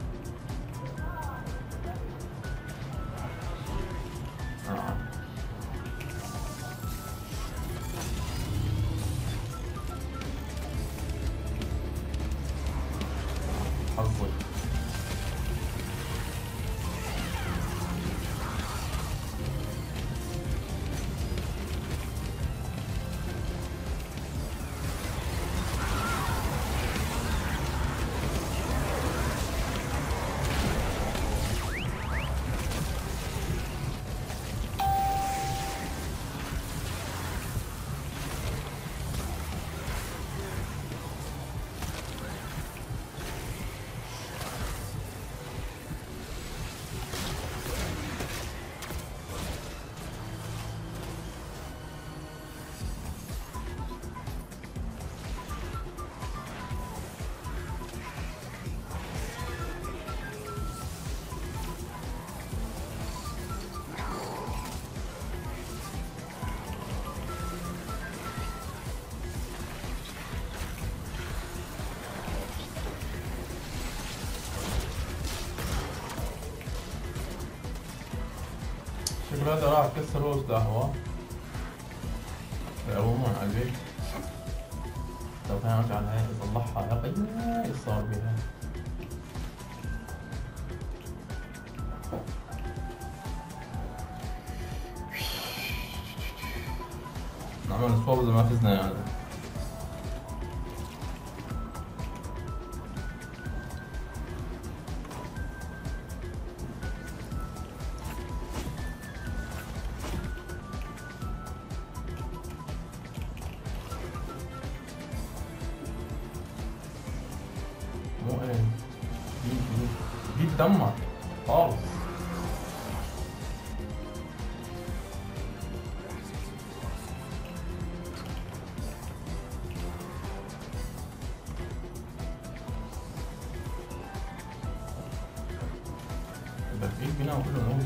شكله هذا راح كسر هو سلاحه. يقومون على البيت. طب خلينا نرجع لهي نصلحها. يا اخي ايش صار بيها؟ نعمل سواب اذا ما فزنا يعني. مو ايه بيتدمر خالص. بس ايه البناء كله نقول.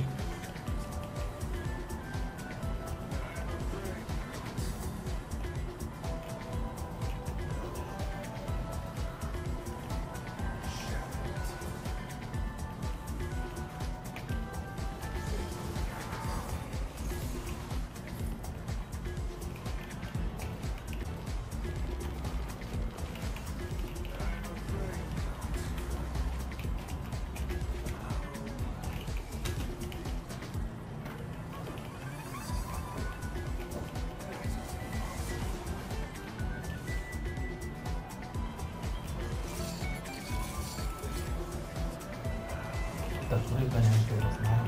تقريبا هيك بس ما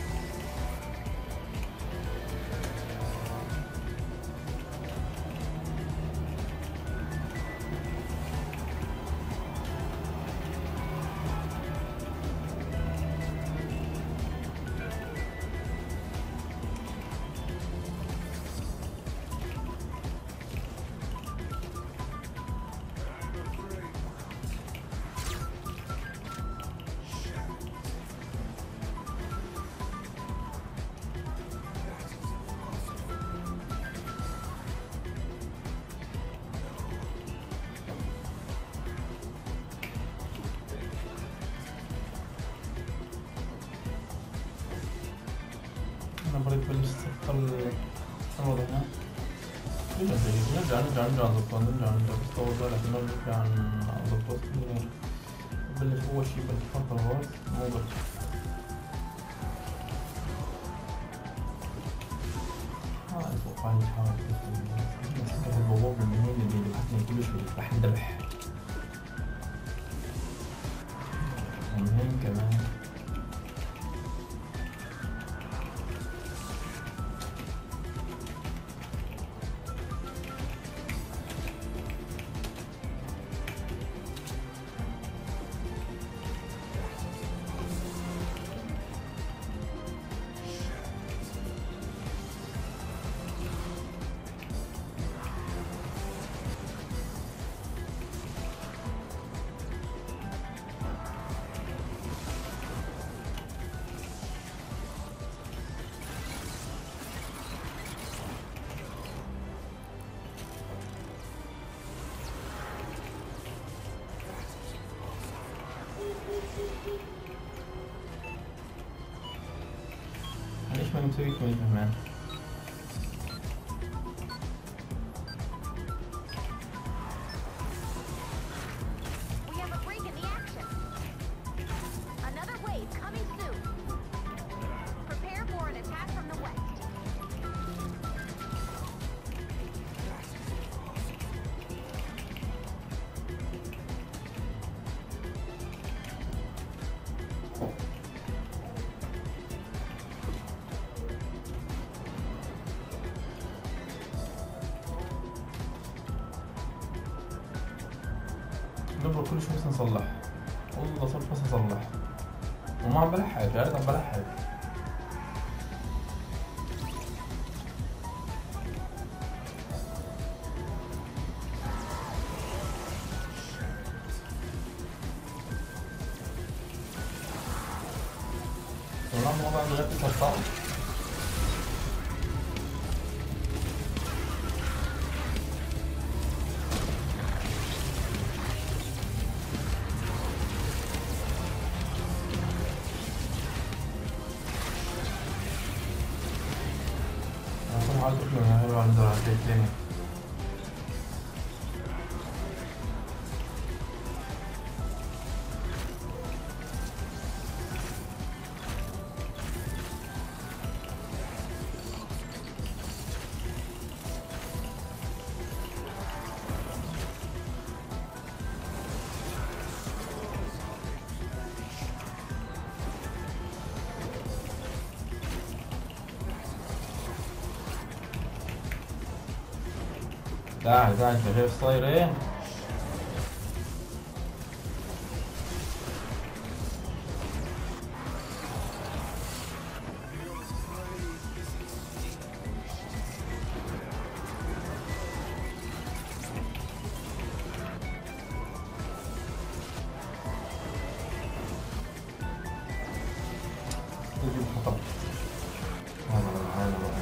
انا بغيت بلش سفر الوضع هنا. نرجع نضبط الصوت لكن نرجع نضبط. نبلش اول شي بالفرق الغاز مو بس هاي فوق هاي نحاول نسكر البوابة المهمة اللي ذبحتني كل شوي رح نذبح. ومن كمان ليش ما مسوي كويس كمان؟ We have a break in the action. Another wave coming soon. Prepare for an attack from the west. دبر كل شوي بس نصلح. والله صرت بس اصلح وما عم بلحق. يا ريت عم بلحق. والله الموضوع عنده غير 9 صار. حاول تطلع من هنا وانزل على شيء تاني. قاعد انت شايف صاير ايه؟ تجيب خطر. هذا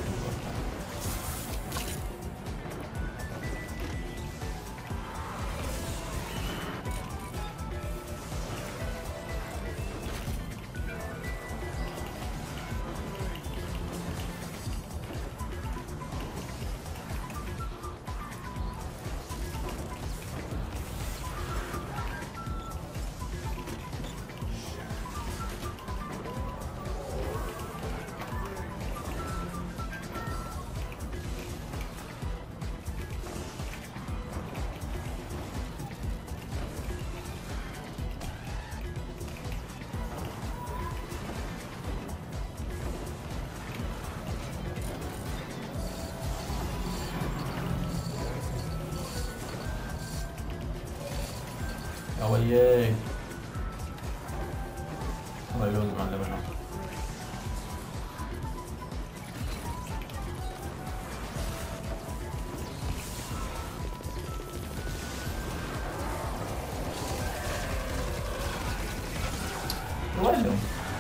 يا وياي الله يلوز مع اللبنة. وينهم؟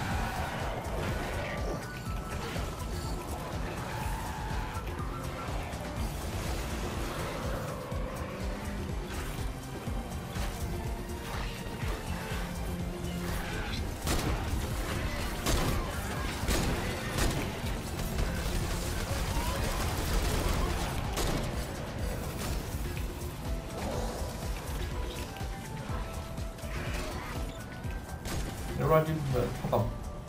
الراجل خطب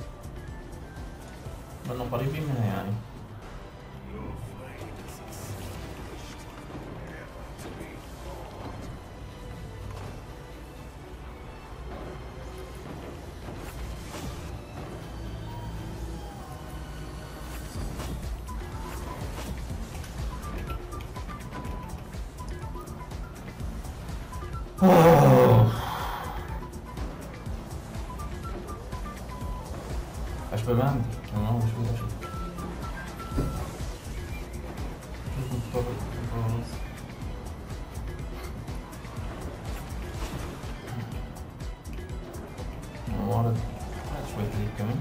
منه قريبين منها يعني. أشبه ما عندي أنا مش متأكد. وارد شوية ليك كمان.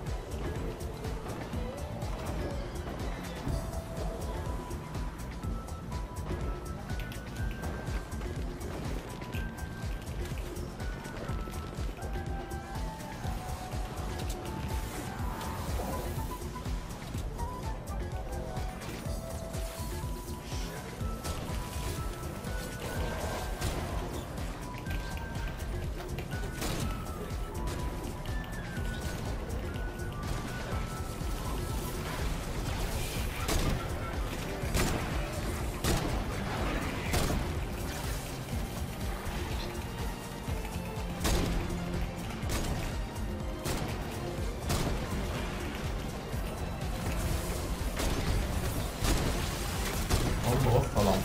والسلام.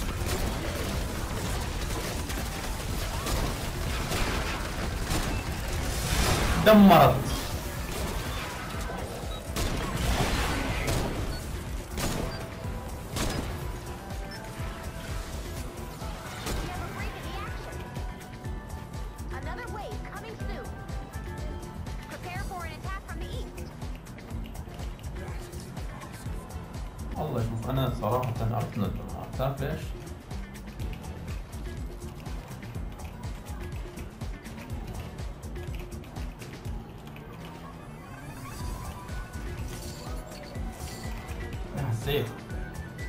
دمرت. Another wave coming soon. Prepare for an attack from the east. والله شوف أنا صراحة عرفت ندمها، تعرف ليش؟ حسيت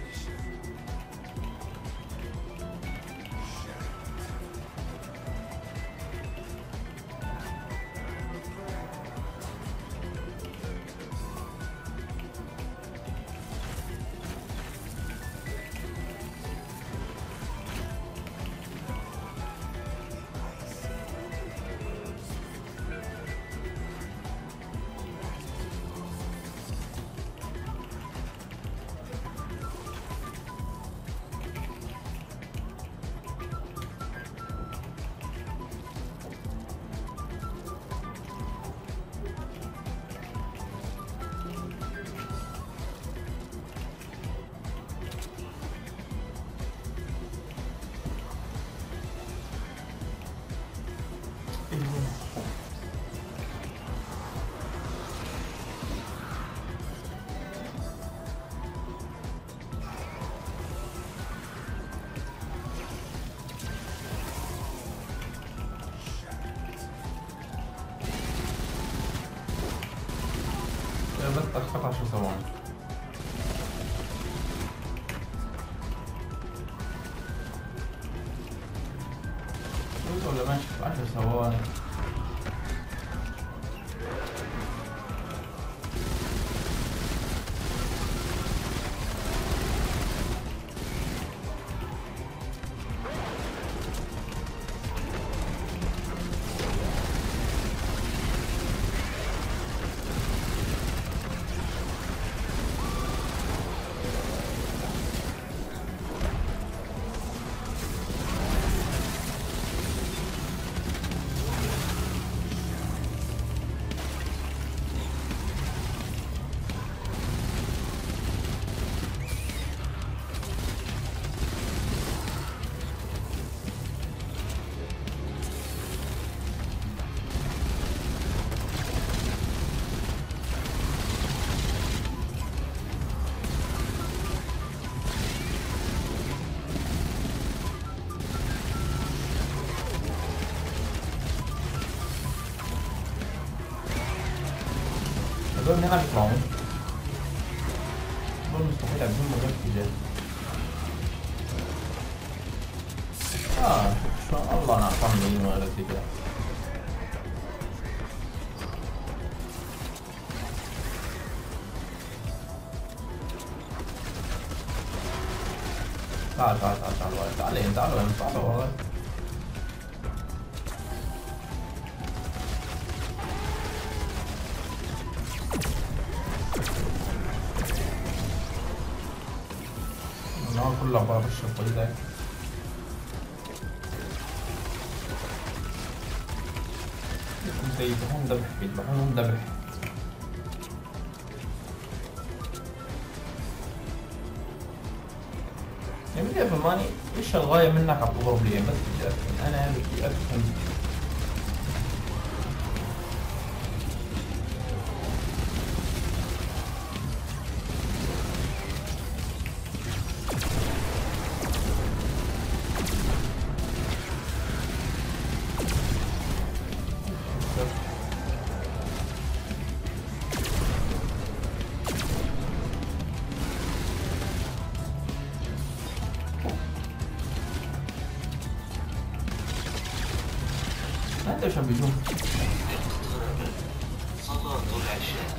بس تأخرت 10 ثواني. شوف ولا ماشي في 10 ثواني. هدول هنا بيطلعون. هدول مستحيل عندهم مجال اتجاه. شو الله نعطاني ولا اتجاه. تعال تعال تعال تعال تعال تعال تعال وراي. النار كلها عبارة عن الشطة. يذبحون ذبح يذبحون ذبح. يعني بدي افهم ماني ايش الغاية منك عم تضرب لي، بس بدي افهم، انا بدي افهم. انت ايش عم بيشوف؟ صلاة العشاء.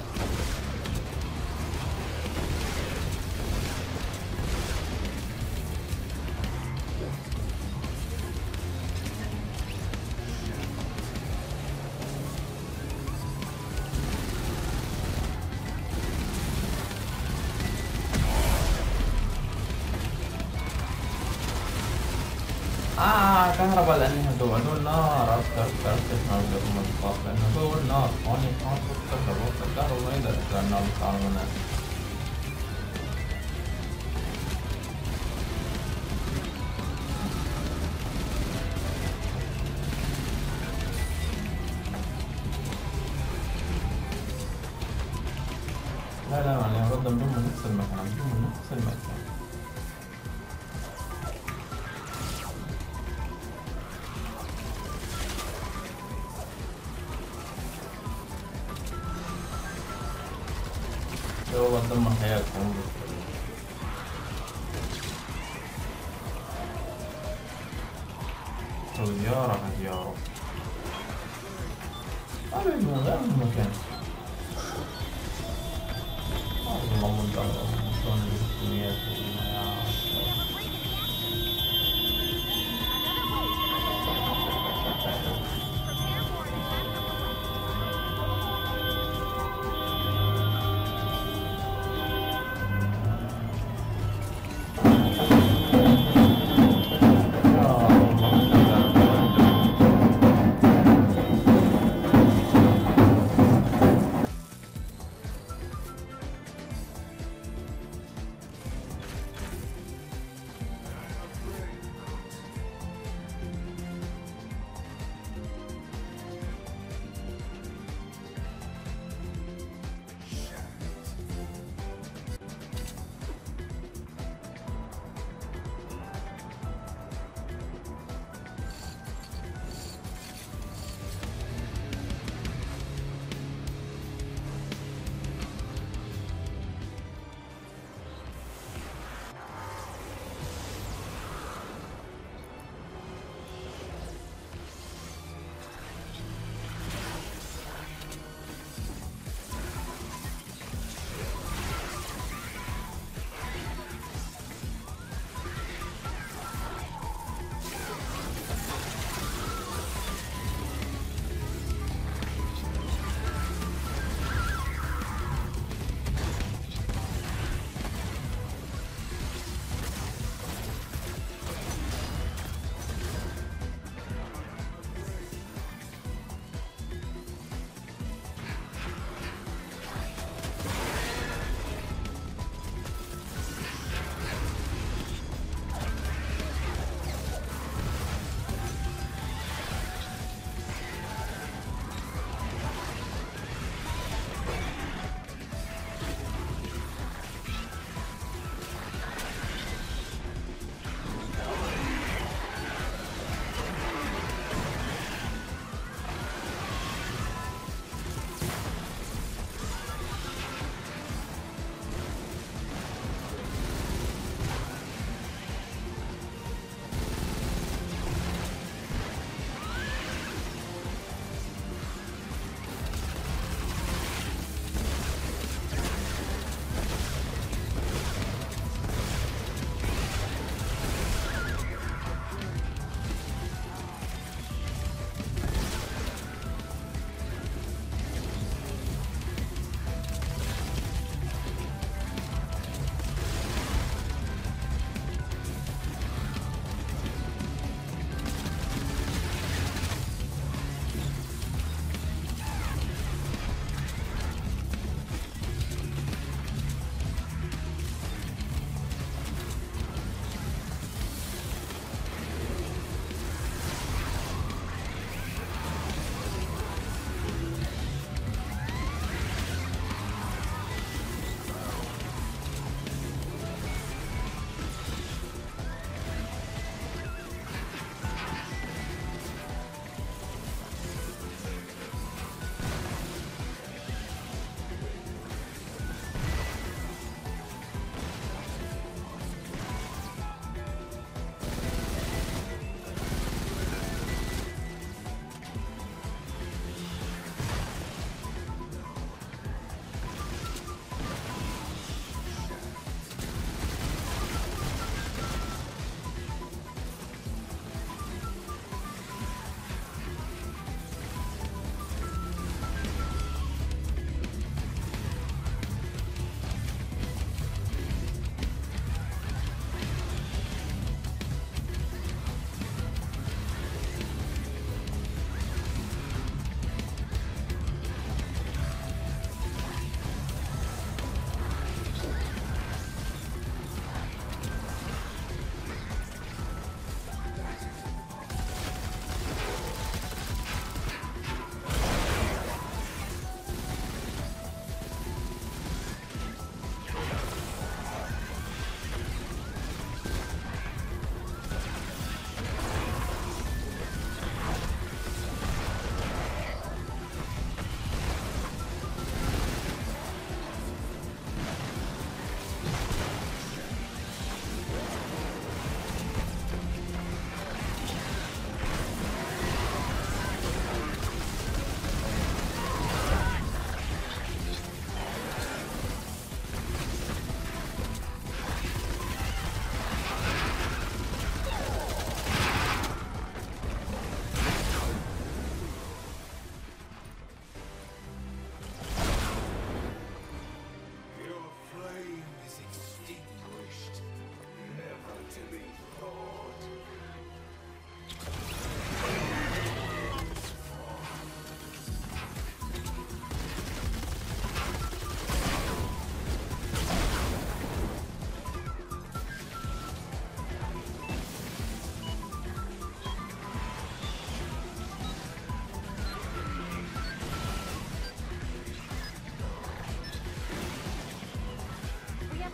كهرباء لأن هدول نار. عرفت ايش ما بدهم الخاص، لأن هدول نار. هون وقت الكهرباء ما يقدر يطلع النار يطلعوا منها. لا يعني بدهم من نفس المكان، من نفس المكان. والله تدمر حياتهم. طيارة طيارة. هذا المكان. والله منتظر شلون الإمكانيات.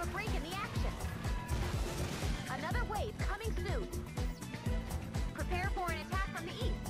a break in the action. Another wave coming soon. Prepare for an attack from the east.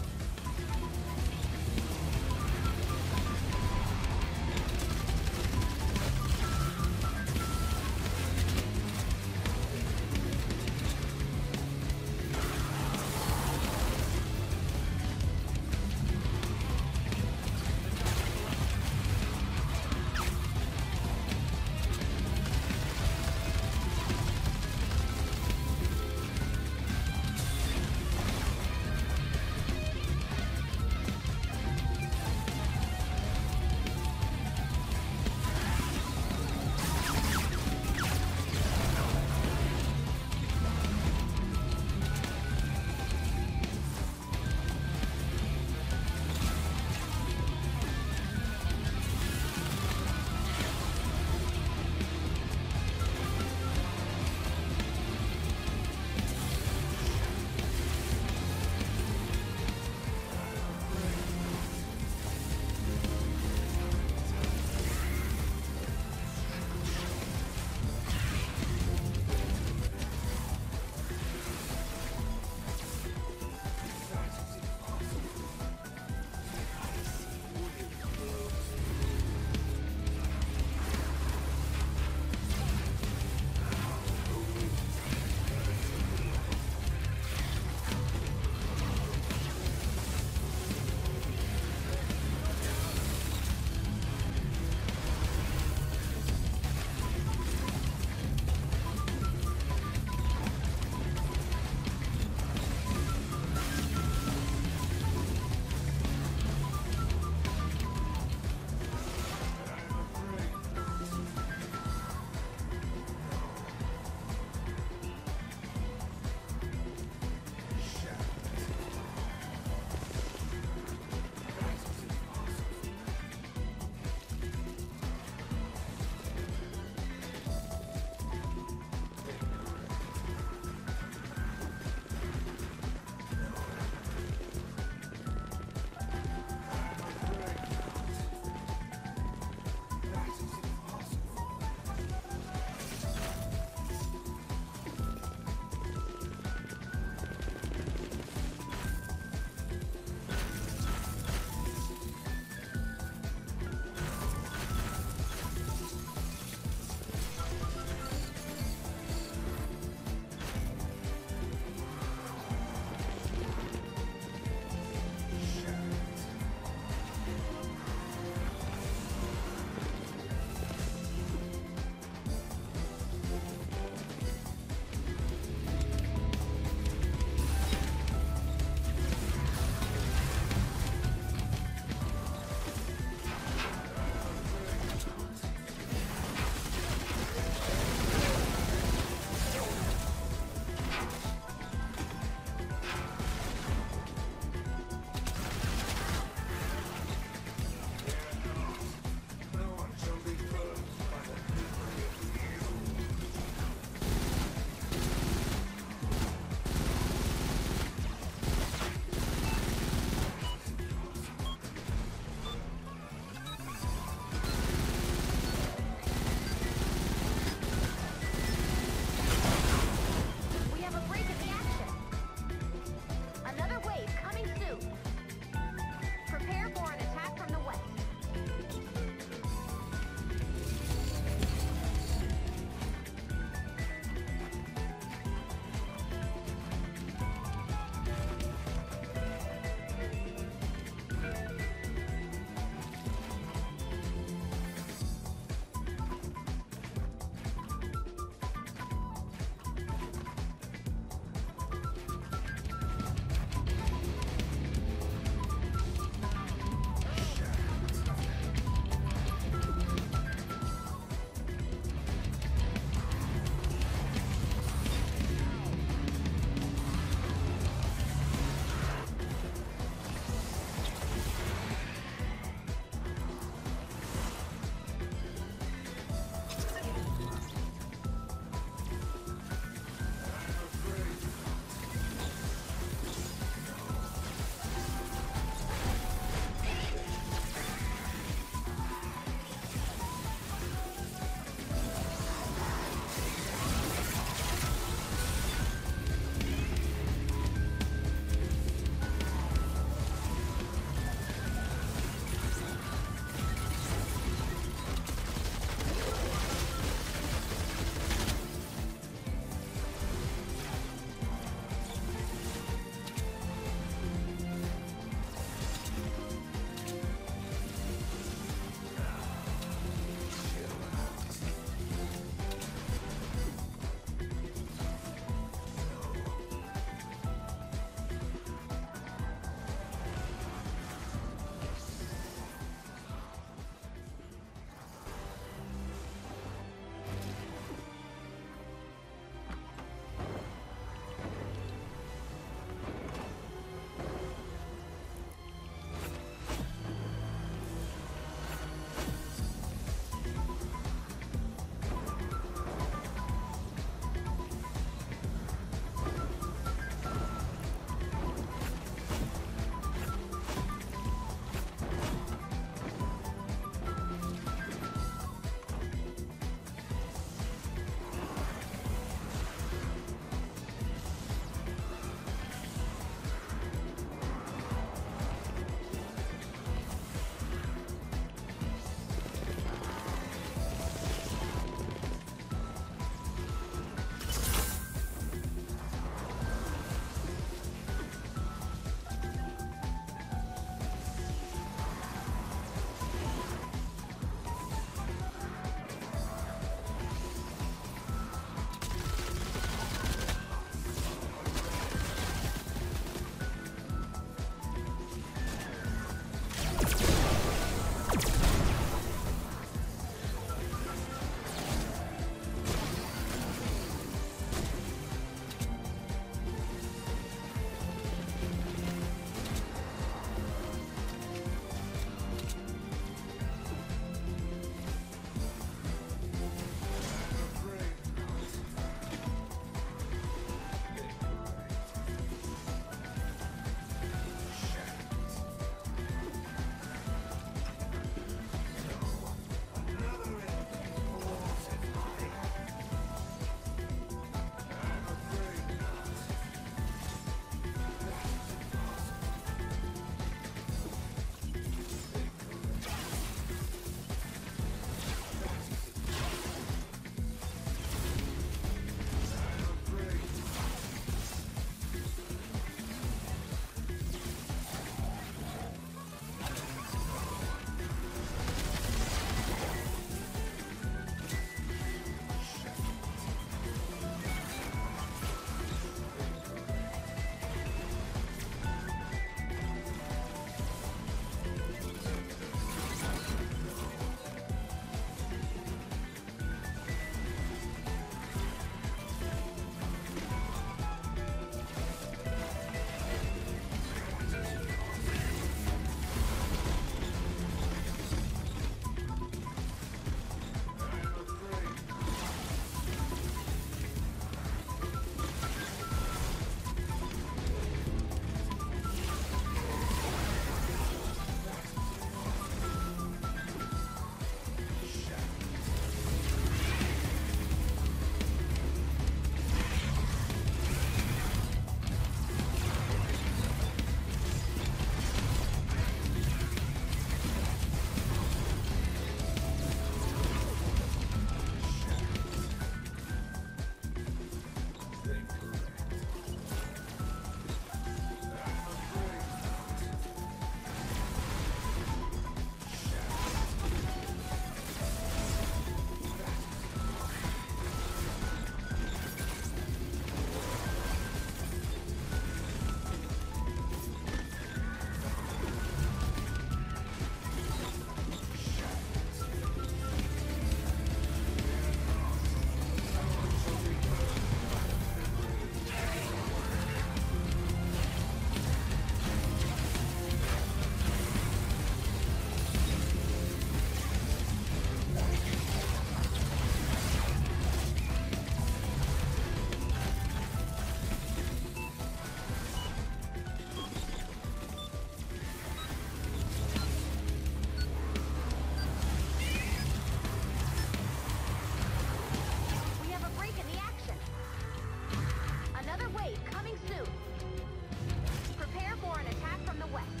wave coming soon. Prepare for an attack from the west.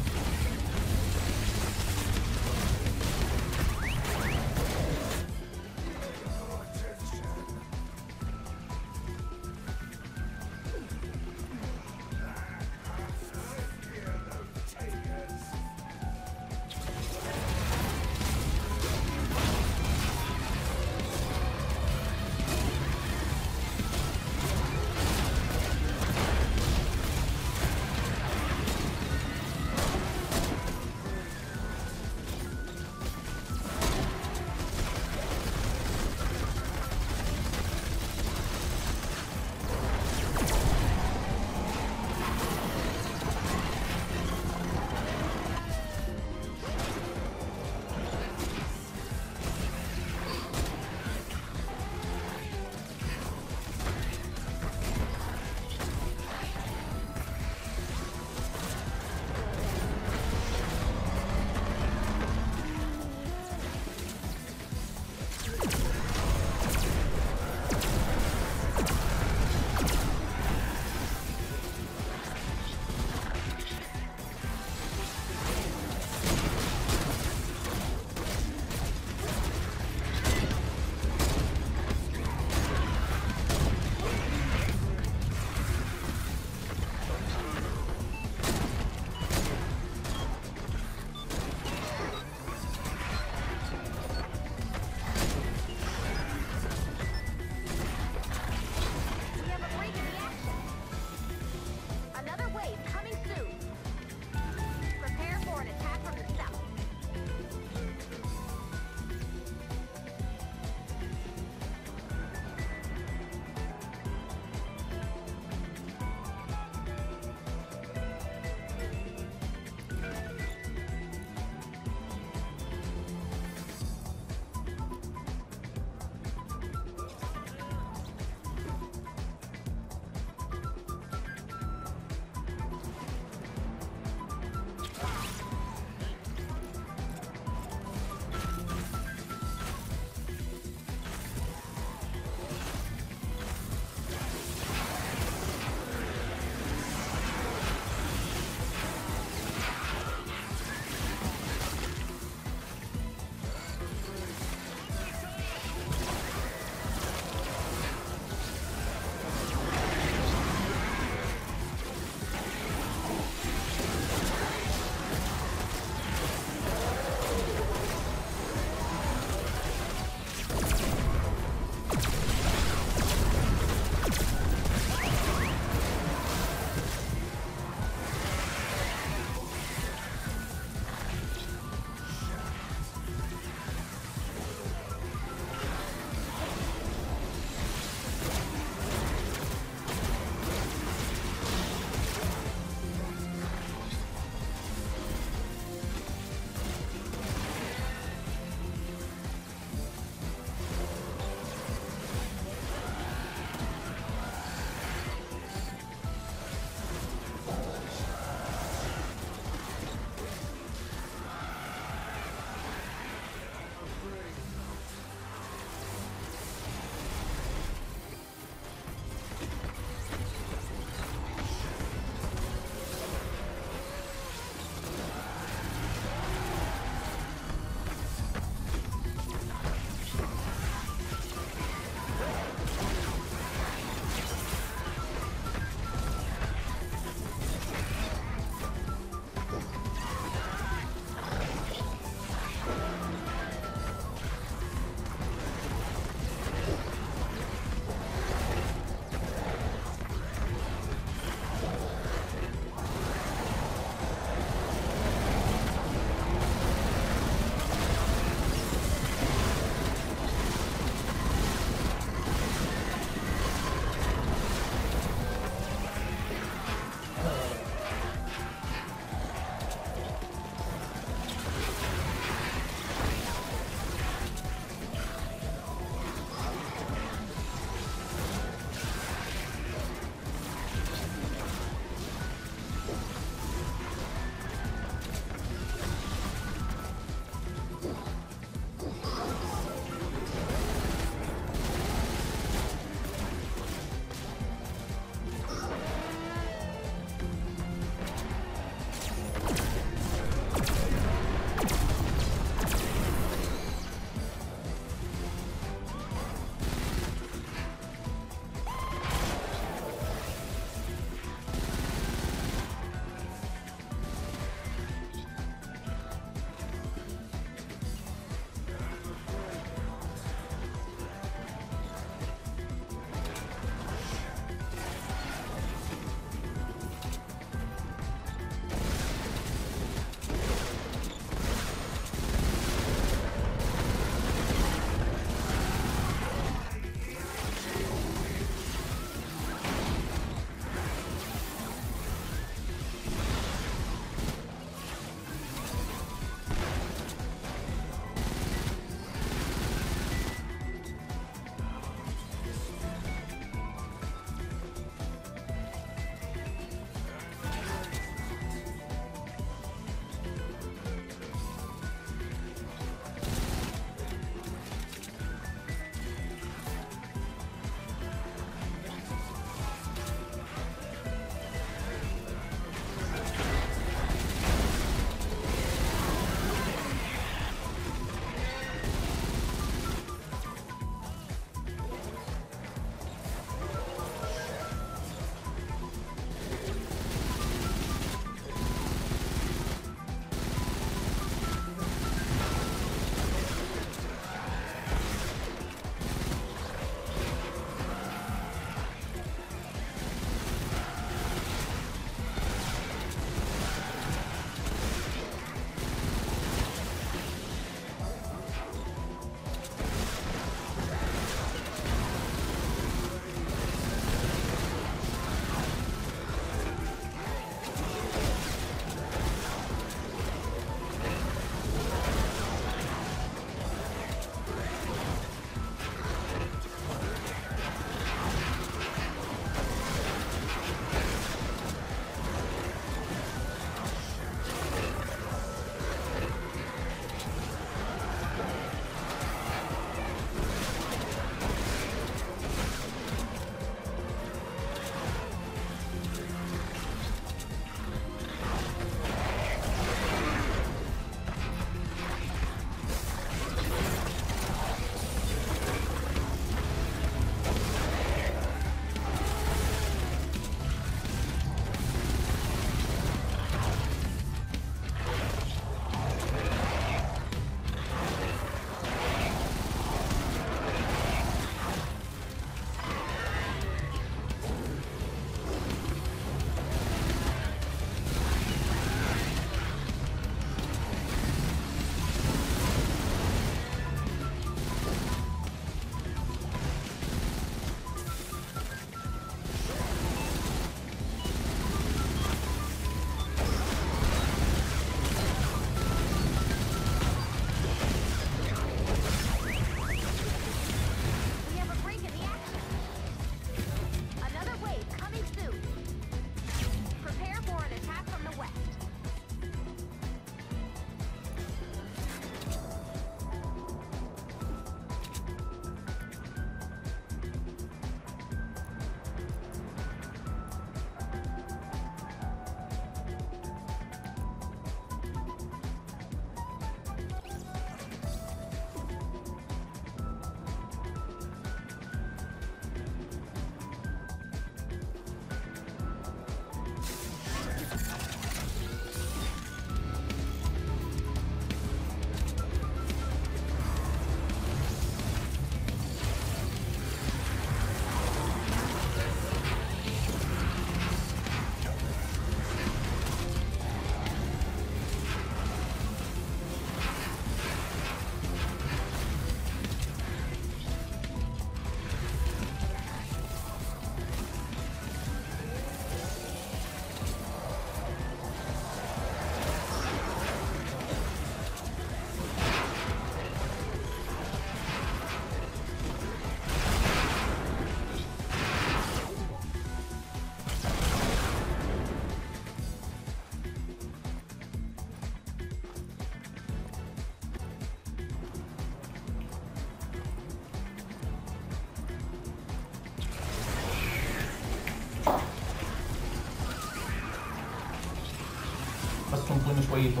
شويته.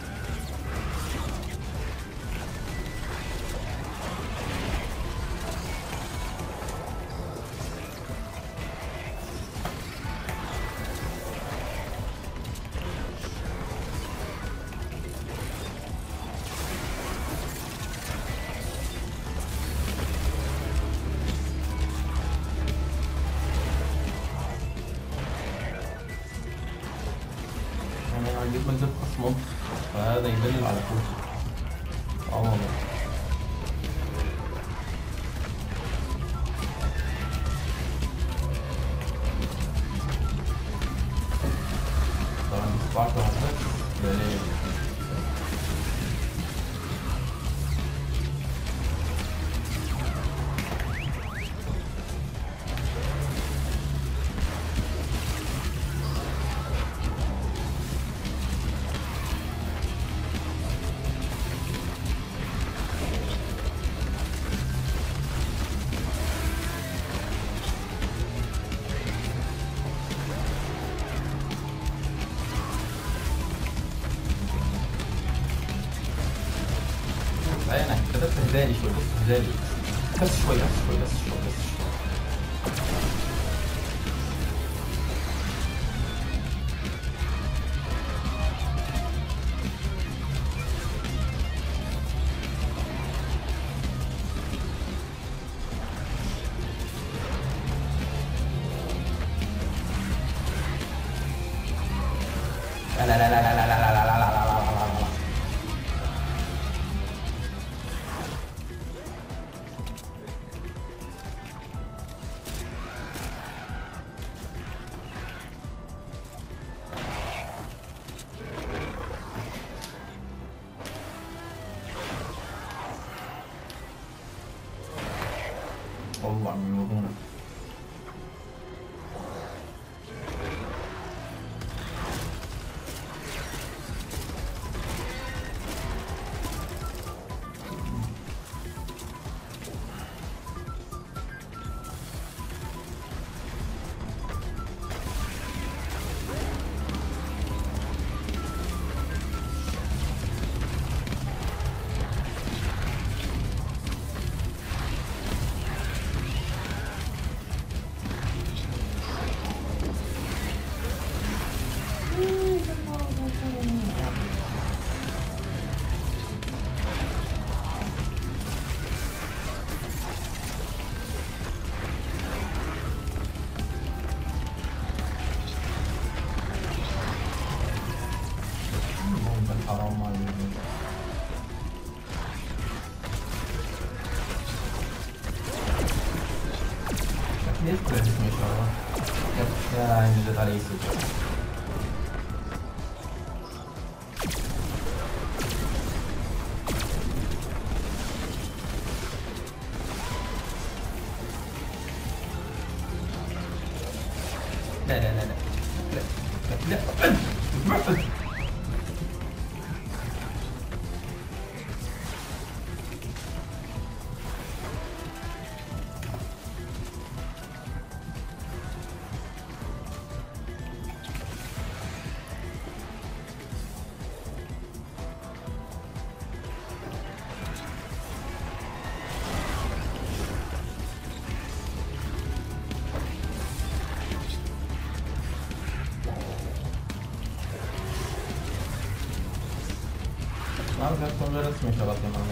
يعني عندي مجال خصم، فهذا يدلل على قوته. والله طبعا استطعت هذا دليل. لا انا كتبت هدالي شوي، بص هدالي بس شوي بس شوي بس شوي بس شوي. لا لا لا لا لا لا لا لا لا لا لا لا. والله من وضونا. حرام عليك. ليش كل اسمه ان شاء الله؟ يا نزلت علي سجل. لا لا لا لا لا لا لا. Abi ben sonra resmi inşallah tamam.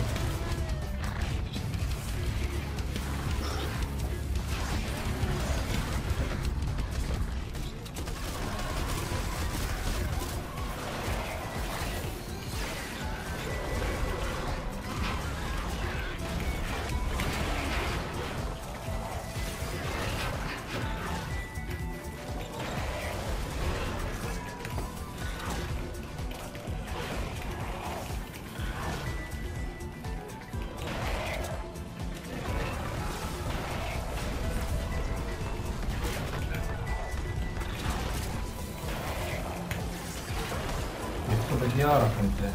يكتب ديارك انت.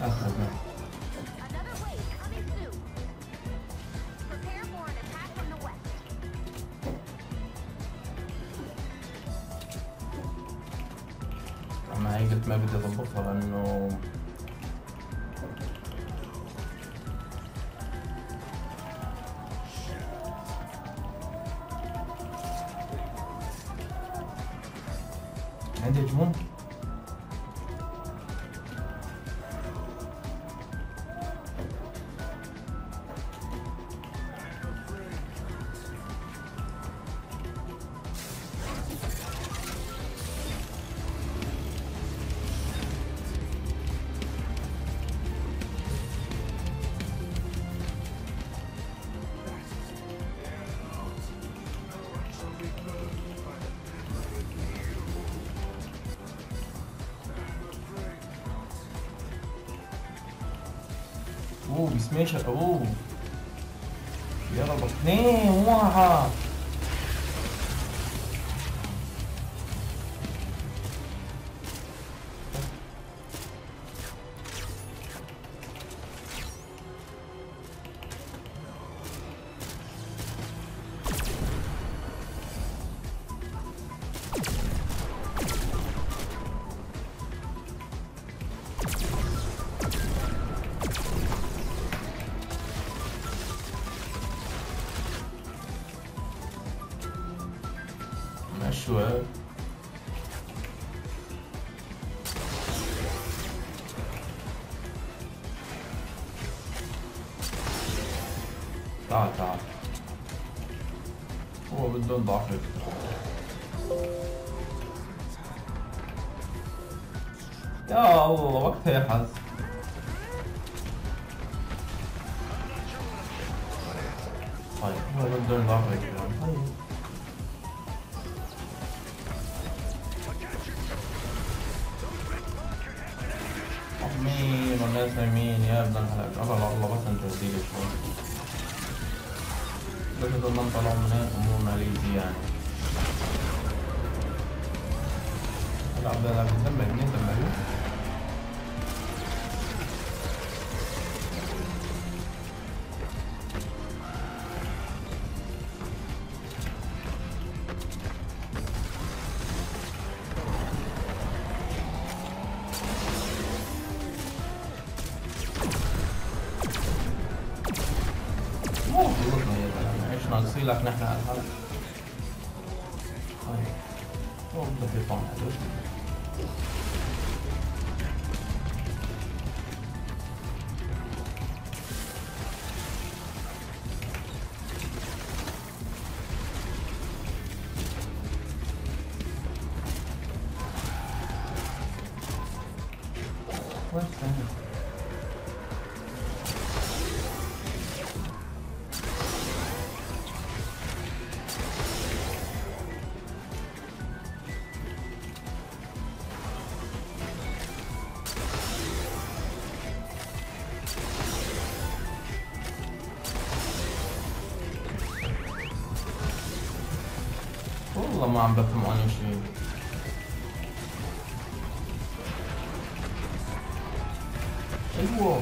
Another wave coming soon. Prepare for an attack from the west. اما هي قلت ما بدي اضبطها لانه عندي هجوم. اوه بسميشر. اوه يا رب 2-1. شوي تعال تعال. هو بده ضعف. يا الله وقتها يا حظ. طيب هو بده ضعف طيب. مين والناس مين يا ابن الحلال. الله بس انت هديك شوي بس ضمن طلعوا من هيك امورنا ليزي يعني. هلا عبد الله بتدمر منين دمروه؟ ناقصين لك نحن هلا. طيب هو بده في طعم حلو. وين الثاني؟ والله ما عم بفهم أنا شيء. أيوه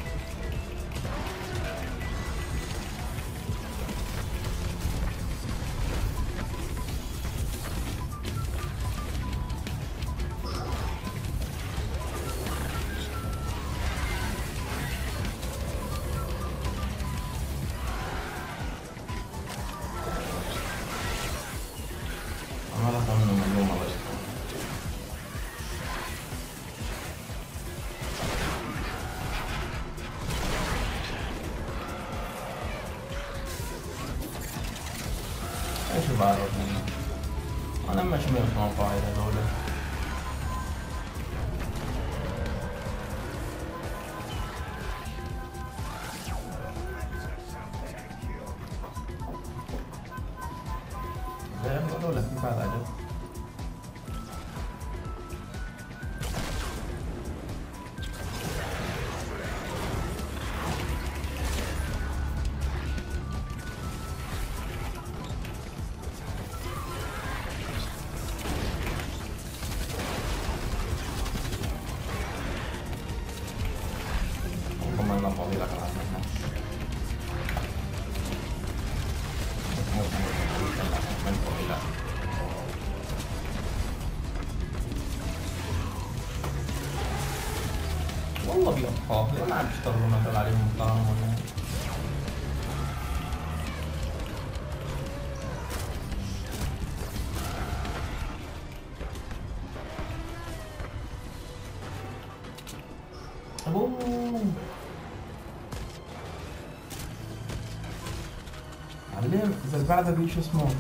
عمالة تعمل مليون الله يستر. ايش بعرف انا ما شميت موقعي هذول. زي هذول في بعد عجب. والله بأطفال ليه ما عم يشتغلون هذول عليهم الكرامة ولا؟ أبوه معلم إذا بعدها في شو اسمه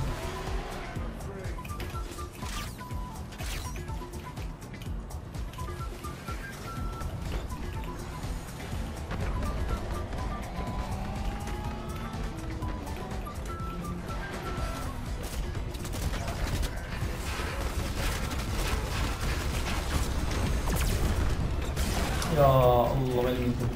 يا الله مالي منتبه.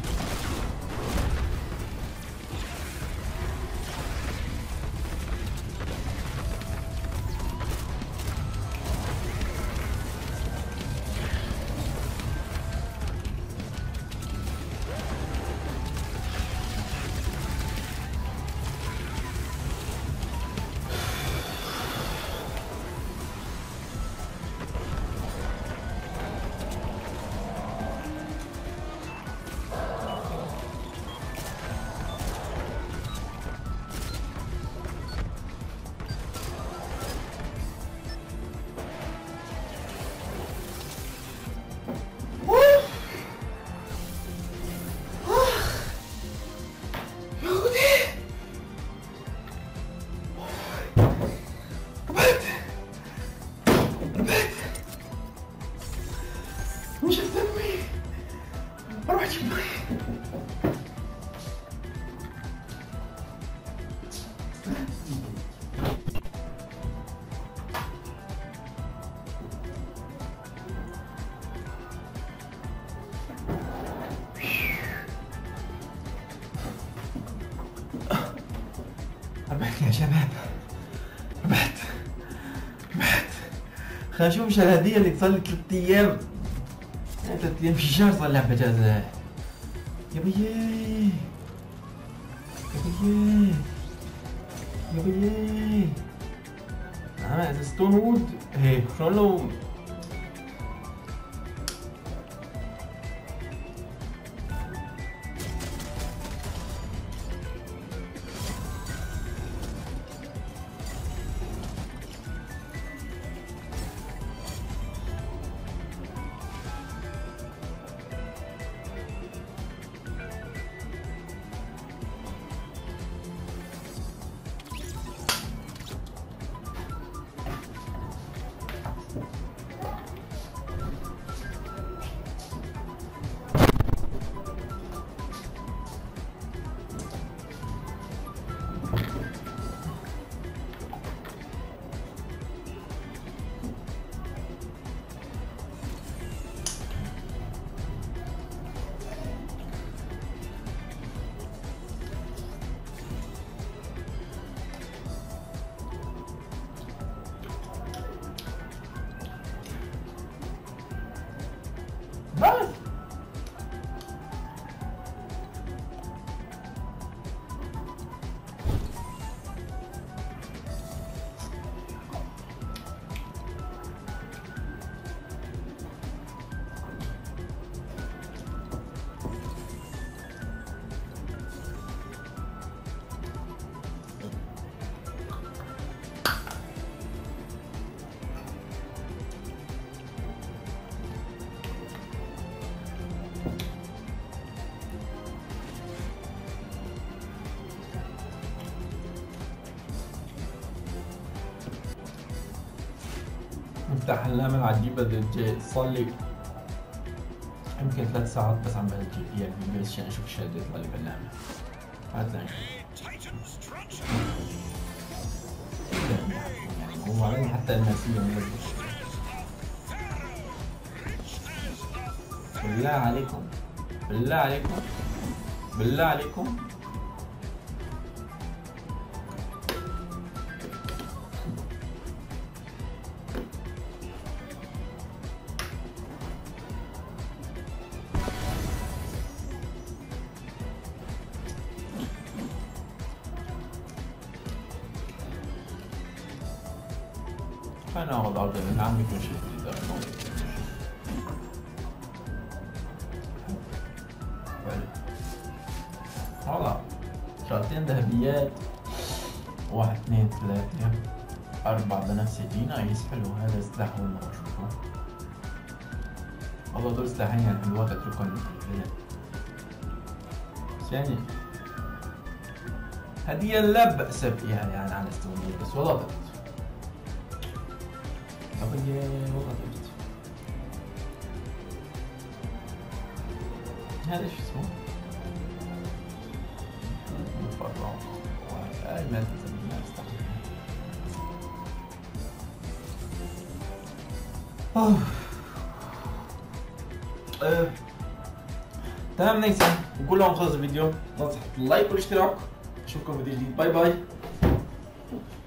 مش هتسمي اروح اجيب مي. ربحت يا شباب، ربحت. خلينا نشوف ايش الهدية اللي صار لي 3 ايام. 3 ايام في الشهر صار لي عم بجازها. يا بيي يا بيي يا بيي. عمل ستون وود هيك شلون لو بس مفتاح اللامة العجيبة اللي صار لي يمكن 3 ساعات بس عم بهجي فيها الفيديو بس عشان اشوف الشهادة يطلع لي باللامة. هات لنشوف. يعني هو عليهم حتى الناسية منزل. بالله عليكم بالله عليكم بالله عليكم خلينا ناخذ عرض من عم يكون شيء جديد. سلاحين ذهبيات. 1 2 3 4 بنفسجي. نايس حلو. هذا سلاح أول مرة أشوفه. والله دول سلاحين يعني حلوات أتركهم هنا. بس يعني هدية لا بأس فيها يعني على استوى بس والله ضبط. أبي والله ضبط. هذا ايش اسمه؟ مفرغ. هاي ما تلزم الناس تمام نيسان. نقول لهم خلص الفيديو. ننصح باللايك والاشتراك. اشوفكم فيديو جديد. باي باي.